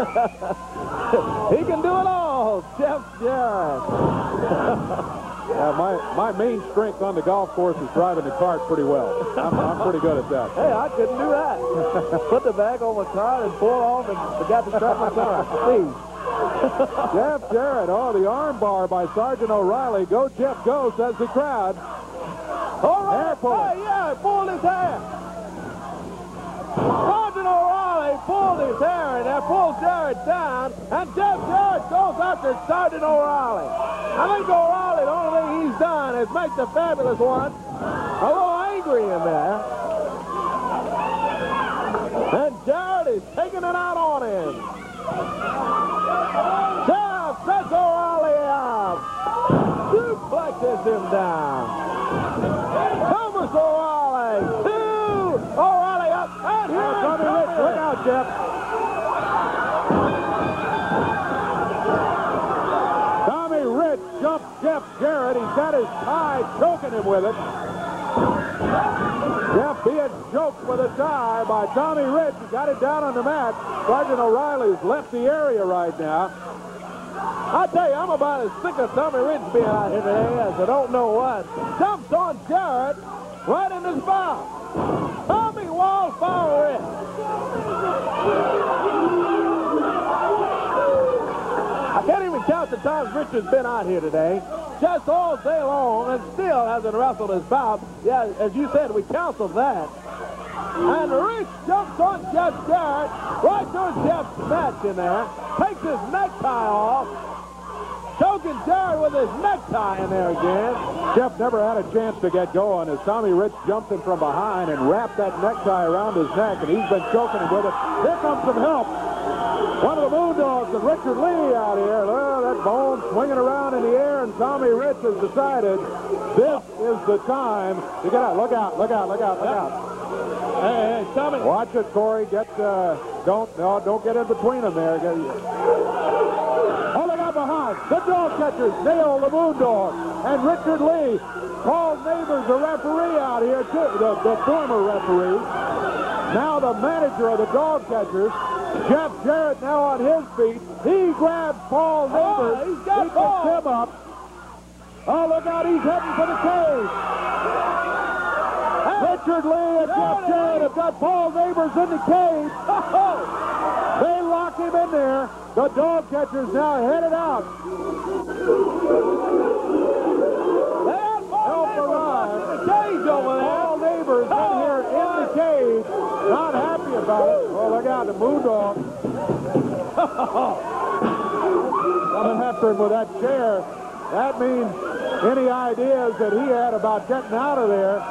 He can do it all, Jeff Jarrett. Yeah, my main strength on the golf course is driving the cart pretty well. I'm pretty good at that. Hey, I couldn't do that. Put the bag on my car and pull off and forgot to start my car. See. Jeff Jarrett, the arm bar by Sergeant O'Reilly. Go, Jeff, go, says the crowd. All right. Hair pull. Hey, yeah, pulled his hair. Sergeant O'Reilly pulled his hair, and that pulls Jarrett down, and Jeff Jarrett goes after Sergeant O'Reilly. I think O'Reilly, the only thing he's done is make the fabulous one a little angry in there. And Jarrett is taking it out on him. Jeff sets O'Reilly out. Suplexes him down. Thomas O'Reilly. O'Reilly up. And here's Tommy Rich. Look out, Jeff. Tommy Rich jumped Jeff Jarrett. He's got his tie, choking him with it. Jeff being choked with a tie by Tommy Rich. He got it down on the mat. Sergeant O'Reilly's left the area right now. I tell you, I'm about as sick of Tommy Rich being out here today as I don't know what. Jumps on Jarrett right in his mouth. Tommy Wildfire Rich. I can't even count the times Rich has been out here today. Just all day long and still hasn't wrestled his bout. Yeah, as you said, we counseled that. And Rich jumps on Jeff Jarrett, right through Jeff's match in there, takes his necktie off, choking Jarrett with his necktie in there again. Jeff never had a chance to get going as Tommy Rich jumped him from behind and wrapped that necktie around his neck, and he's been choking him with it. Here comes some help. One of the Moondogs and Richard Lee out here. That bone swinging around in the air, and Tommy Rich has decided this is the time to get out. Look out, look out, look out, look out. Hey, Tommy. Watch it, Corey. Don't get in between them there. Oh, they got behind. The dog catchers nail the Moondog. And Richard Lee, Paul Neighbors, the referee out here, too, the former referee. Now the manager of the dog catchers. Jeff Jarrett now on his feet. He grabs Paul Neighbors. He picks him up. Oh, look out. He's heading for the cage. Richard Lee and Jeff Jarrett have got Paul Neighbors in the cage. They lock him in there. The dog catcher's now headed out. Help arrive. The cage over there. Paul Neighbors in here in the cage. Not happy about it. Oh, look out, the Moondog. Coming after him with that chair. That means any ideas that he had about getting out of there,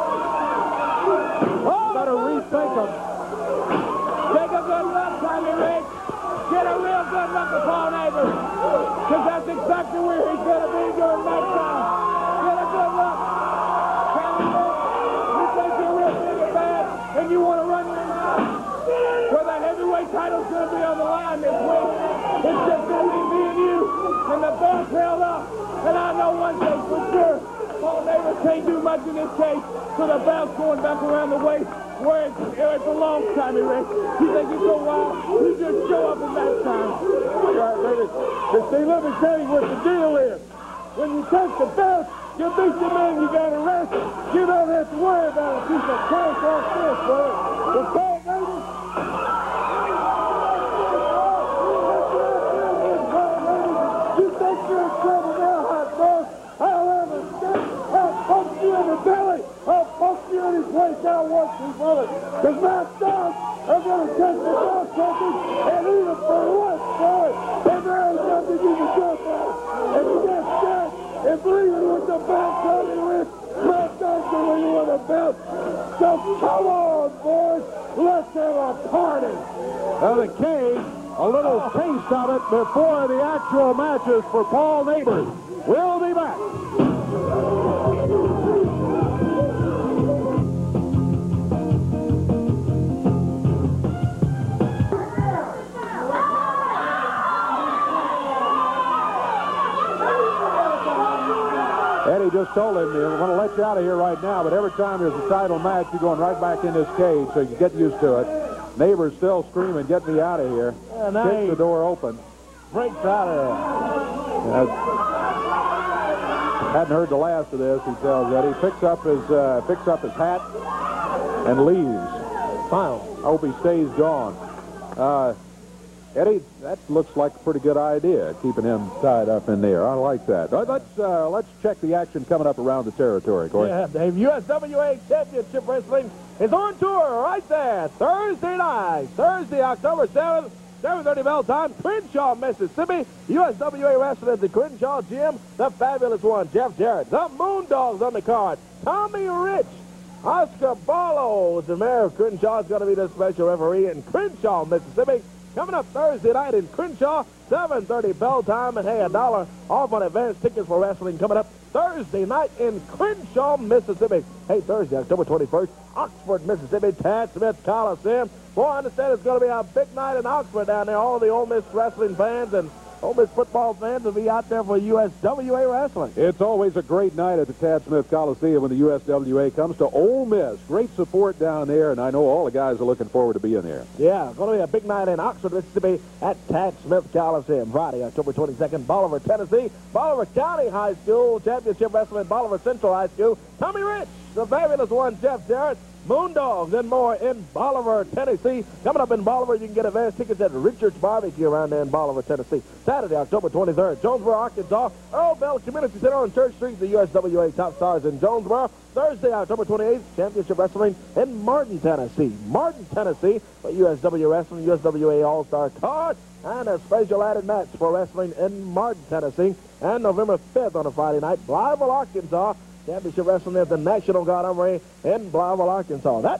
better rethink them. Take a good look, Tommy Rich. Get a real good look at Paul Neighbors. Because that's exactly where he's going to be during that time. Get a good look. Tommy Rich, you think you're real big and bad, and you want to run your mouth. Where the heavyweight title's going to be on the line this week. It's just going to be me and you. And the bell's held up. And I know one thing for sure. Paul Neighbors can't do much in this case. So the bell's going back around the waist where it belongs, Tommy Rich. You think it's so wild? You just show up in that time. Right, baby. See, let me tell you what the deal is. When you touch the belt, you beat your man, you got arrested. You don't have to worry about a piece of cash like this, brother. The Paul Neighbors. You think you're in trouble now, hot dog? I'll have a stick. I'll punch you in the belly. I'll punch you in his waist. I'll watch you, brother. Because my dogs are going to catch the dog catchers and eat them for lunch, boy. And there ain't nothing you can do about it. If you get scared and bleeding with the belt, Tommy Rich, my dogs are winning with a belt. So come on, boys. Let's have a party. Now the cage, a little taste of it before the actual matches for Paul Neighbors. We'll be back. Eddie just told him, we're going to let you out of here right now, but every time there's a title match, you're going right back in this cage, so you get used to it. Neighbor's still screaming, get me out of here. Kicks the door open. Breaks out of there. Hadn't heard the last of this, he tells Eddie. Picks up his hat and leaves. Final. I hope he stays gone. Eddie, that looks like a pretty good idea, keeping him tied up in there. I like that. Let's check the action coming up around the territory, Corey. Yeah, Dave. USWA Championship Wrestling is on tour right there. Thursday night, Thursday, October 7th, 7:30 bell time, Crenshaw, Mississippi. USWA wrestling at the Crenshaw Gym. The fabulous one, Jeff Jarrett. The Moondogs on the card. Tommy Rich. Oscar Barlow, the mayor of Crenshaw, is going to be the special referee in Crenshaw, Mississippi. Coming up Thursday night in Crenshaw, 7:30 bell time, and hey, $1 off on advance tickets for wrestling coming up Thursday night in Crenshaw, Mississippi. Hey, Thursday, October 21st, Oxford, Mississippi, Tad Smith Coliseum. Boy, I understand it's going to be a big night in Oxford down there. All the Ole Miss wrestling fans and Ole Miss football fans will be out there for USWA wrestling. It's always a great night at the Tad Smith Coliseum when the USWA comes to Ole Miss. Great support down there, and I know all the guys are looking forward to being there. Yeah, going to be a big night in Oxford, Mississippi at Tad Smith Coliseum. Friday, October 22nd, Bolivar, Tennessee. Bolivar County High School, Championship Wrestling, Bolivar Central High School. Tommy Rich, the fabulous one, Jeff Jarrett. Moondogs and more in Bolivar, Tennessee. Coming up in Bolivar, you can get advance tickets at Richard's Barbecue around there in Bolivar, Tennessee. Saturday, October 23rd, Jonesboro, Arkansas. Earl Bell Community Center on Church Street, the USWA Top Stars in Jonesboro. Thursday, October 28th, Championship Wrestling in Martin, Tennessee. Martin, Tennessee for USWA Wrestling, USWA All-Star card, and a special added match for wrestling in Martin, Tennessee. And November 5th on a Friday night, Blytheville, Arkansas. Championship Wrestling at the National Guard Armory in Blytheville, Arkansas. That's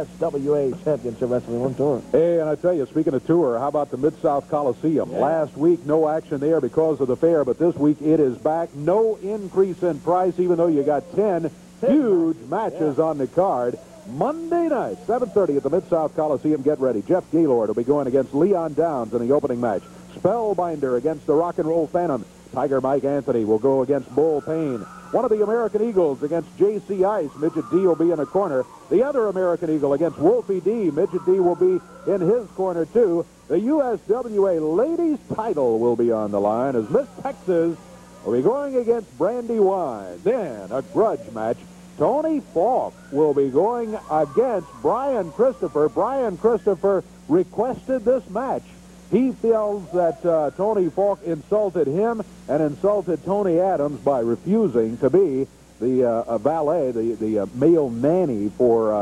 USWA Championship Wrestling on tour. Hey, and I tell you, speaking of tour, how about the Mid-South Coliseum? Yeah. Last week, no action there because of the fair, but this week it is back. No increase in price, even though you got 10 huge matches on the card. Monday night, 7:30 at the Mid-South Coliseum. Get ready. Jeff Gaylord will be going against Leon Downs in the opening match. Spellbinder against the Rock and Roll Phantom. Tiger Mike Anthony will go against Bull Payne. One of the American Eagles against J.C. Ice. Midget D will be in the corner. The other American Eagle against Wolfie D. Midget D will be in his corner, too. The USWA Ladies title will be on the line as Miss Texas will be going against Brandy Wine. Then a grudge match. Tony Falk will be going against Brian Christopher. Brian Christopher requested this match. He feels that Tony Falk insulted him and insulted Tony Adams by refusing to be the valet, the male nanny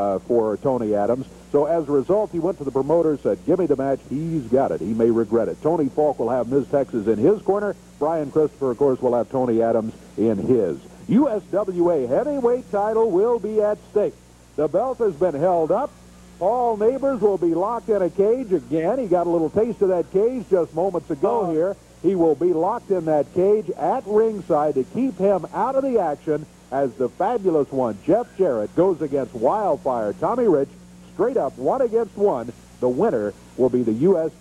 for Tony Adams. So as a result, he went to the promoter, said, give me the match. He's got it. He may regret it. Tony Falk will have Ms. Texas in his corner. Brian Christopher, of course, will have Tony Adams in his. USWA heavyweight title will be at stake. The belt has been held up. Paul Neighbors will be locked in a cage again. He got a little taste of that cage just moments ago here. He will be locked in that cage at ringside to keep him out of the action as the fabulous one, Jeff Jarrett, goes against Wildfire Tommy Rich, straight up 1-against-1. The winner will be the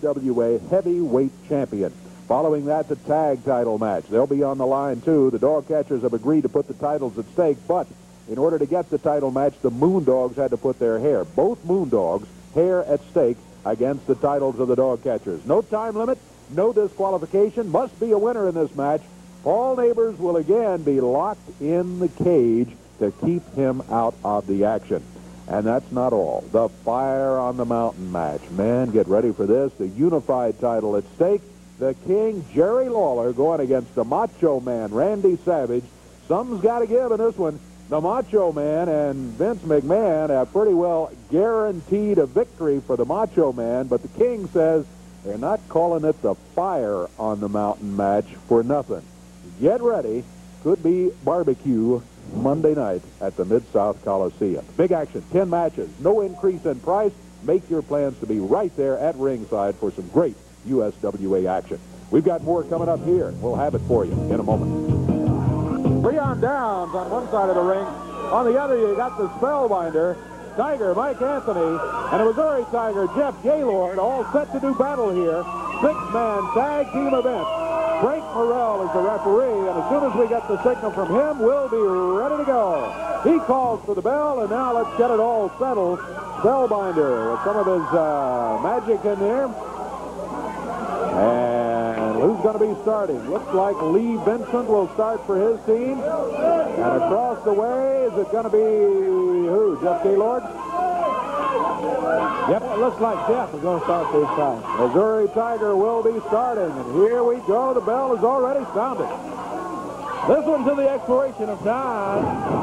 USWA heavyweight champion. Following that, the tag title match. They'll be on the line, too. The dog catchers have agreed to put the titles at stake, but in order to get the title match, the Moondogs had to put their hair. Both Moondogs, hair at stake against the titles of the dog catchers. No time limit, no disqualification. Must be a winner in this match. Paul Neighbors will again be locked in the cage to keep him out of the action. And that's not all. The Fire on the Mountain match. Man, get ready for this. The unified title at stake. The King, Jerry Lawler, going against the Macho Man, Randy Savage. Something's got to give in this one. The Macho Man and Vince McMahon have pretty well guaranteed a victory for the Macho Man, but the King says they're not calling it the Fire on the Mountain match for nothing. Get ready. Could be barbecue Monday night at the Mid-South Coliseum. Big action, 10 matches, no increase in price. Make your plans to be right there at ringside for some great USWA action. We've got more coming up here. We'll have it for you in a moment. Leon Downs on one side of the ring. On the other, you got the Spellbinder, Tiger Mike Anthony, and the Missouri Tiger Jeff Gaylord, all set to do battle here. 6-man tag team event. Frank Morrell is the referee, and as soon as we get the signal from him, we'll be ready to go. He calls for the bell, and now let's get it all settled. Spellbinder with some of his magic in there. And who's going to be starting? Looks like Lee Vincent will start for his team. And across the way, is it going to be who? Jeff Gaylord? Yep, it looks like Jeff is going to start for his side. Missouri Tiger will be starting. And here we go. The bell is already sounded. This one to the expiration of time.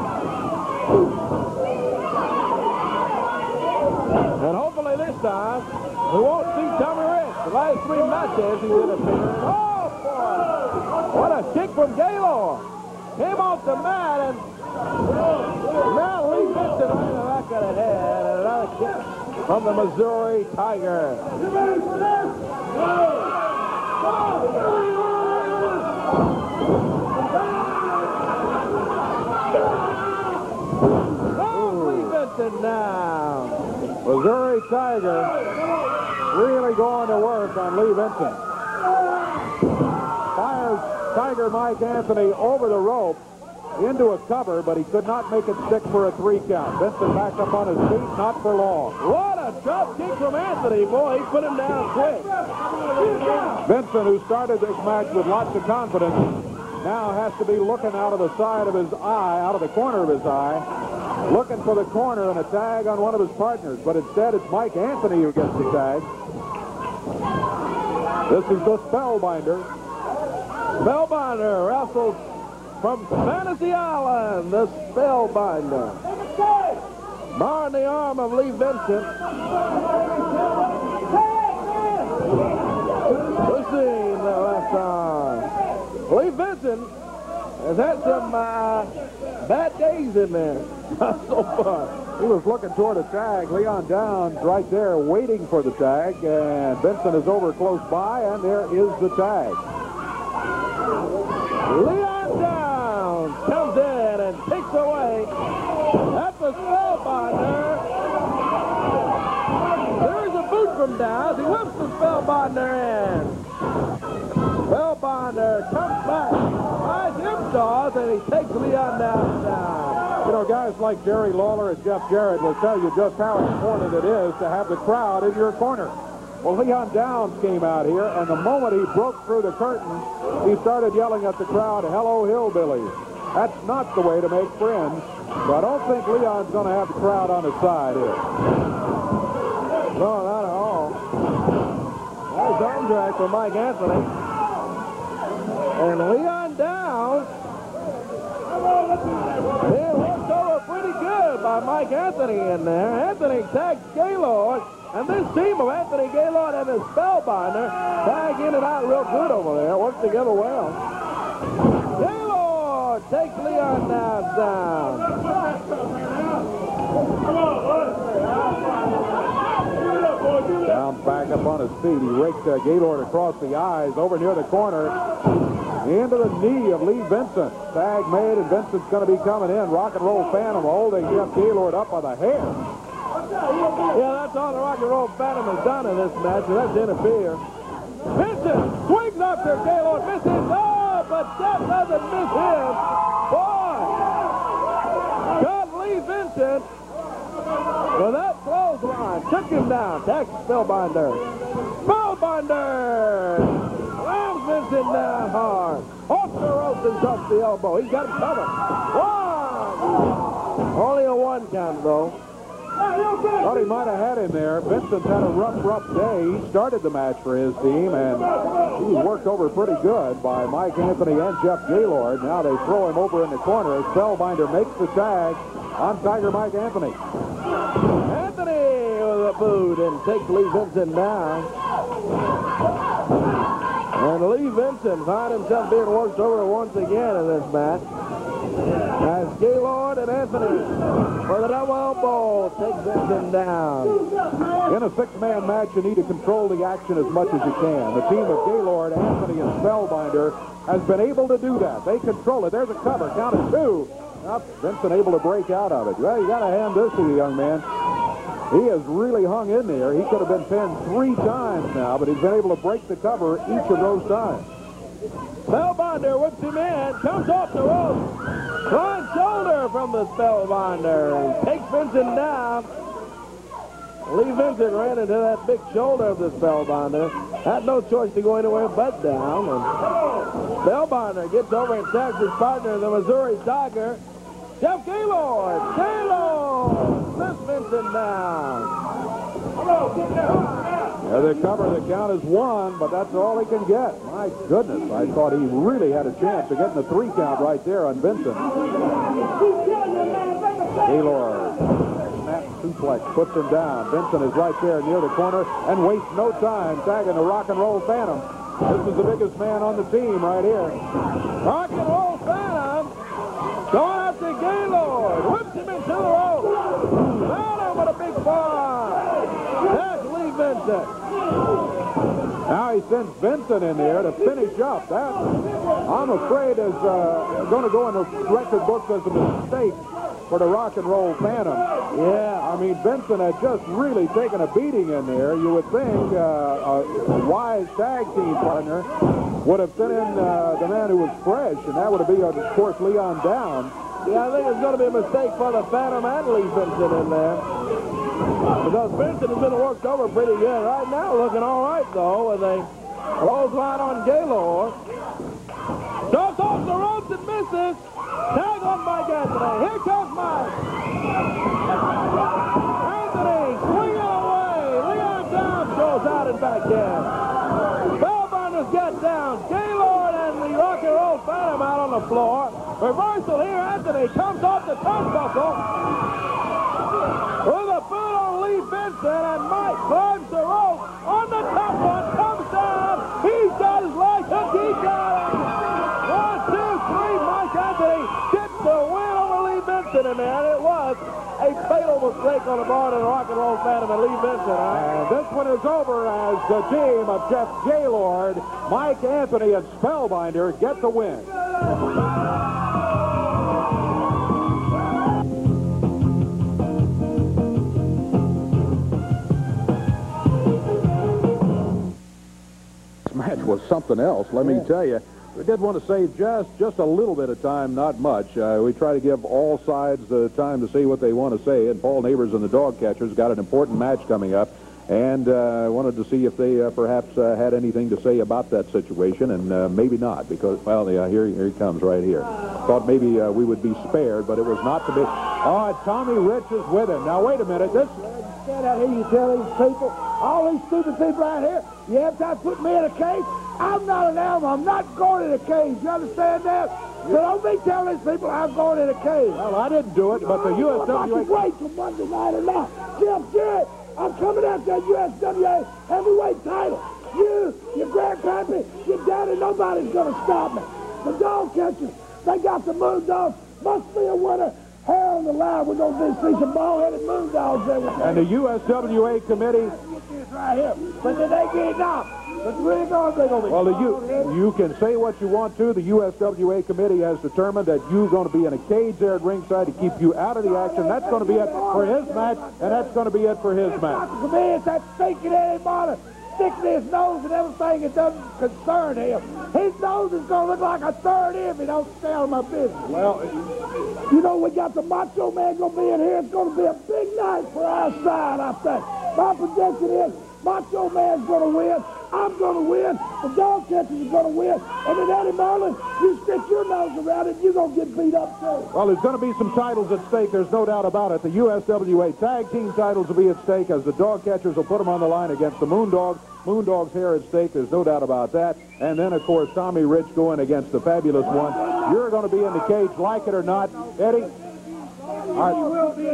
And hopefully this time, we won't see Tommy Rich. The last 3 matches he's interfered. Oh, boy! What a kick from Gaylord. Came off the mat, and now Lee Vincent right in the back of the head. And another kick from the Missouri Tiger. Lee Vincent now. Missouri Tiger really going to work on Lee Vincent. Fires Tiger Mike Anthony over the rope into a cover, but he could not make it stick for a 3 count. Vincent back up on his feet, not for long. What a tough kick from Anthony, boy. He put him down quick. Vincent, who started this match with lots of confidence, now has to be looking out of the side of his eye, out of the corner of his eye, looking for the corner and a tag on one of his partners, but instead it's Mike Anthony who gets the tag. This is the Spellbinder. Spellbinder wrestles from Fantasy Island, the Spellbinder. Barring the arm of Lee Vincent. Pushing the left arm. Lee Vincent has had some bad days in there. So far. He was looking toward a tag. Leon Downs right there waiting for the tag, and Vincent is over close by, and there is the tag. Leon Downs comes in and takes away at the Spellbinder. There's a boot from Downs. He whips the Spellbinder in. Spellbinder comes back, tries him toss, and he takes Leon Downs down. You know, guys like Jerry Lawler and Jeff Jarrett will tell you just how important it is to have the crowd in your corner. Well, Leon Downs came out here, and the moment he broke through the curtain, he started yelling at the crowd, "Hello, hillbillies." That's not the way to make friends. So I don't think Leon's going to have the crowd on his side here. No, not at all. Nice arm drag from Mike Anthony. And Leon Downs being worked over pretty good by Mike Anthony in there. Anthony tags Gaylord, and this team of Anthony Gaylord and his Spellbinder tag in and out real good over there. Work together well. Gaylord takes Leon Downs down. Downs back up on his feet. He raked Gaylord across the eyes over near the corner. Into the knee of Lee Vincent. Tag made, and Vincent's going to be coming in. Rock and Roll Phantom holding Jeff Gaylord up by the hair. Yeah, that's all the Rock and Roll Phantom has done in this match, and that's interfere. Vincent swings up to Gaylord, misses. Oh, but Jeff doesn't miss him. Boy, got Lee Vincent with that clothesline. Took him down. Tags Spellbinder. Spellbinder! Slams Vincent down hard. Off the ropes and tucks the elbow. He's got him covered. 1. Only a 1 count, though. Thought he might have had him there. Vincent's had a rough day. He started the match for his team, and he was worked over pretty good by Mike Anthony and Jeff Gaylord. Now they throw him over in the corner. Spellbinder makes the tag on Tiger Mike Anthony. Anthony with a boot and takes Lee Vincent down. And Lee Vincent finds himself being worked over once again in this match. As Gaylord and Anthony for the double elbow takes Vincent down. In a 6-man match, you need to control the action as much as you can. The team of Gaylord, Anthony, and Spellbinder has been able to do that. They control it. There's a cover. Count of 2. Now, Vincent able to break out of it. Well, you got to hand this to the young man. He has really hung in there. He could have been pinned 3 times now, but he's been able to break the cover each of those times. Spellbinder whips him in, comes off the rope. Front shoulder from the Spellbinder. Takes Vincent down. Lee Vincent ran into that big shoulder of the Spellbinder. Had no choice to go anywhere but down. And Spellbinder gets over and tags his partner, the Missouri Tiger, Jeff Gaylord. Gaylord lifts Vincent down. Yeah, they cover the count as 1, but that's all he can get. My goodness, I thought he really had a chance of getting the 3 count right there on Vincent. Gaylord, snap suplex, puts him down. Vincent is right there near the corner and wastes no time tagging the Rock and Roll Phantom. This is the biggest man on the team right here. Rock and Roll Phantom going after Gaylord. Whips him into the rope. Phantom with a big bar. That's Lee Vincent. Now he sends Vincent in there to finish up. That, I'm afraid, is going to go in the record books as a mistake for the Rock and Roll Phantom. Yeah, I mean, Vincent had just really taken a beating in there. You would think a wise tag team partner would have sent in the man who was fresh, and that would have been, of course, Leon Down. Yeah, I think it's going to be a mistake for the Phantom and Lee Vincent in there. Because Vincent has been worked over pretty good. Right now, looking all right, though, with a clothesline on Gaylord. Drops off the ropes and misses. Tag on Mike Anthony. Here comes Mike. Anthony swinging away. Leon Down goes out and back in. Spellbinder's got down. Gaylord and the Rock and Roll Phantom out on the floor. Reversal here. Anthony comes off the turnbuckle. With a boot on Lee Vincent, and Mike climbs the rope on the top one, comes down. He's got his leg hook. He got it. 1, 2, 3. Mike Anthony gets the win over Lee Vincent in there, and it was a fatal mistake on the part of the Rock and Roll Phantom and Lee Vincent. And this one is over as the team of Jeff Gaylord, Mike Anthony, and Spellbinder get the win. Match was something else, let me tell you. We did want to save just a little bit of time, not much. We try to give all sides the time to say what they want to say, and Paul Neighbors and the Dog Catchers got an important match coming up, and wanted to see if they perhaps had anything to say about that situation, and maybe not, because, well, yeah, here he comes right here. Thought maybe we would be spared, but it was not to be. Oh, Tommy Rich is with him. Now, wait a minute. This... Stand out here, you tell these people, all these stupid people out here, you have time to put me in a cage? I'm not an animal. I'm not going in a cage. You understand that? So don't be telling these people I'm going in a cage. Well, I didn't do it, but the USWA... Wait till Monday night or not. Jim Jarrett, I'm coming after that USWA heavyweight title. You, your grandpappy, your daddy, nobody's going to stop me. The Dog Catchers, they got the Moon Dogs. Must be a winner. Hair on the line, we're going to see some ball-headed Moon Dogs there. And the USWA committee... right here. But then they get knocked. But really going to be... Well, you can say what you want to. The USWA committee has determined that you're going to be in a cage there at ringside to keep you out of the action. That's going to be it for his match, and that's going to be it for his match. For me, it's that stinking Eddie Martin sticking his nose and everything. It doesn't concern him. His nose is going to look like a third if he don't stay out of my business. Well, you know, we got the Macho Man going to be in here. It's going to be a big night for our side, I think. My prediction is Macho Man's going to win. I'm going to win. The Dog Catchers are going to win. And then Eddie Marlin, you stick your nose around it, you're going to get beat up too. Well, there's going to be some titles at stake. There's no doubt about it. The USWA tag team titles will be at stake as the Dog Catchers will put them on the line against the Moon Dogs. Moon Dogs here at stake. There's no doubt about that. And then, of course, Tommy Rich going against the Fabulous One. You're going to be in the cage, like it or not. Eddie? All right.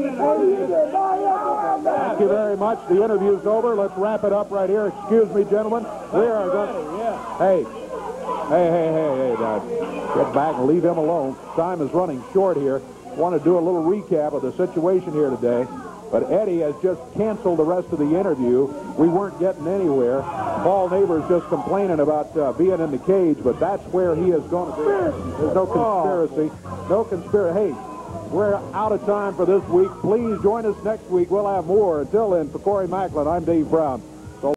Thank you very much. The interview's over. Let's wrap it up right here. Excuse me, gentlemen. We are going... Hey, Dad. Get back and leave him alone. Time is running short here. Want to do a little recap of the situation here today. But Eddie has just canceled the rest of the interview. We weren't getting anywhere. Paul Neighbors just complaining about being in the cage, but that's where he is going to be. There's no conspiracy. No conspiracy. Hey, we're out of time for this week. Please join us next week. We'll have more. Until then, for Corey Macklin, I'm Dave Brown.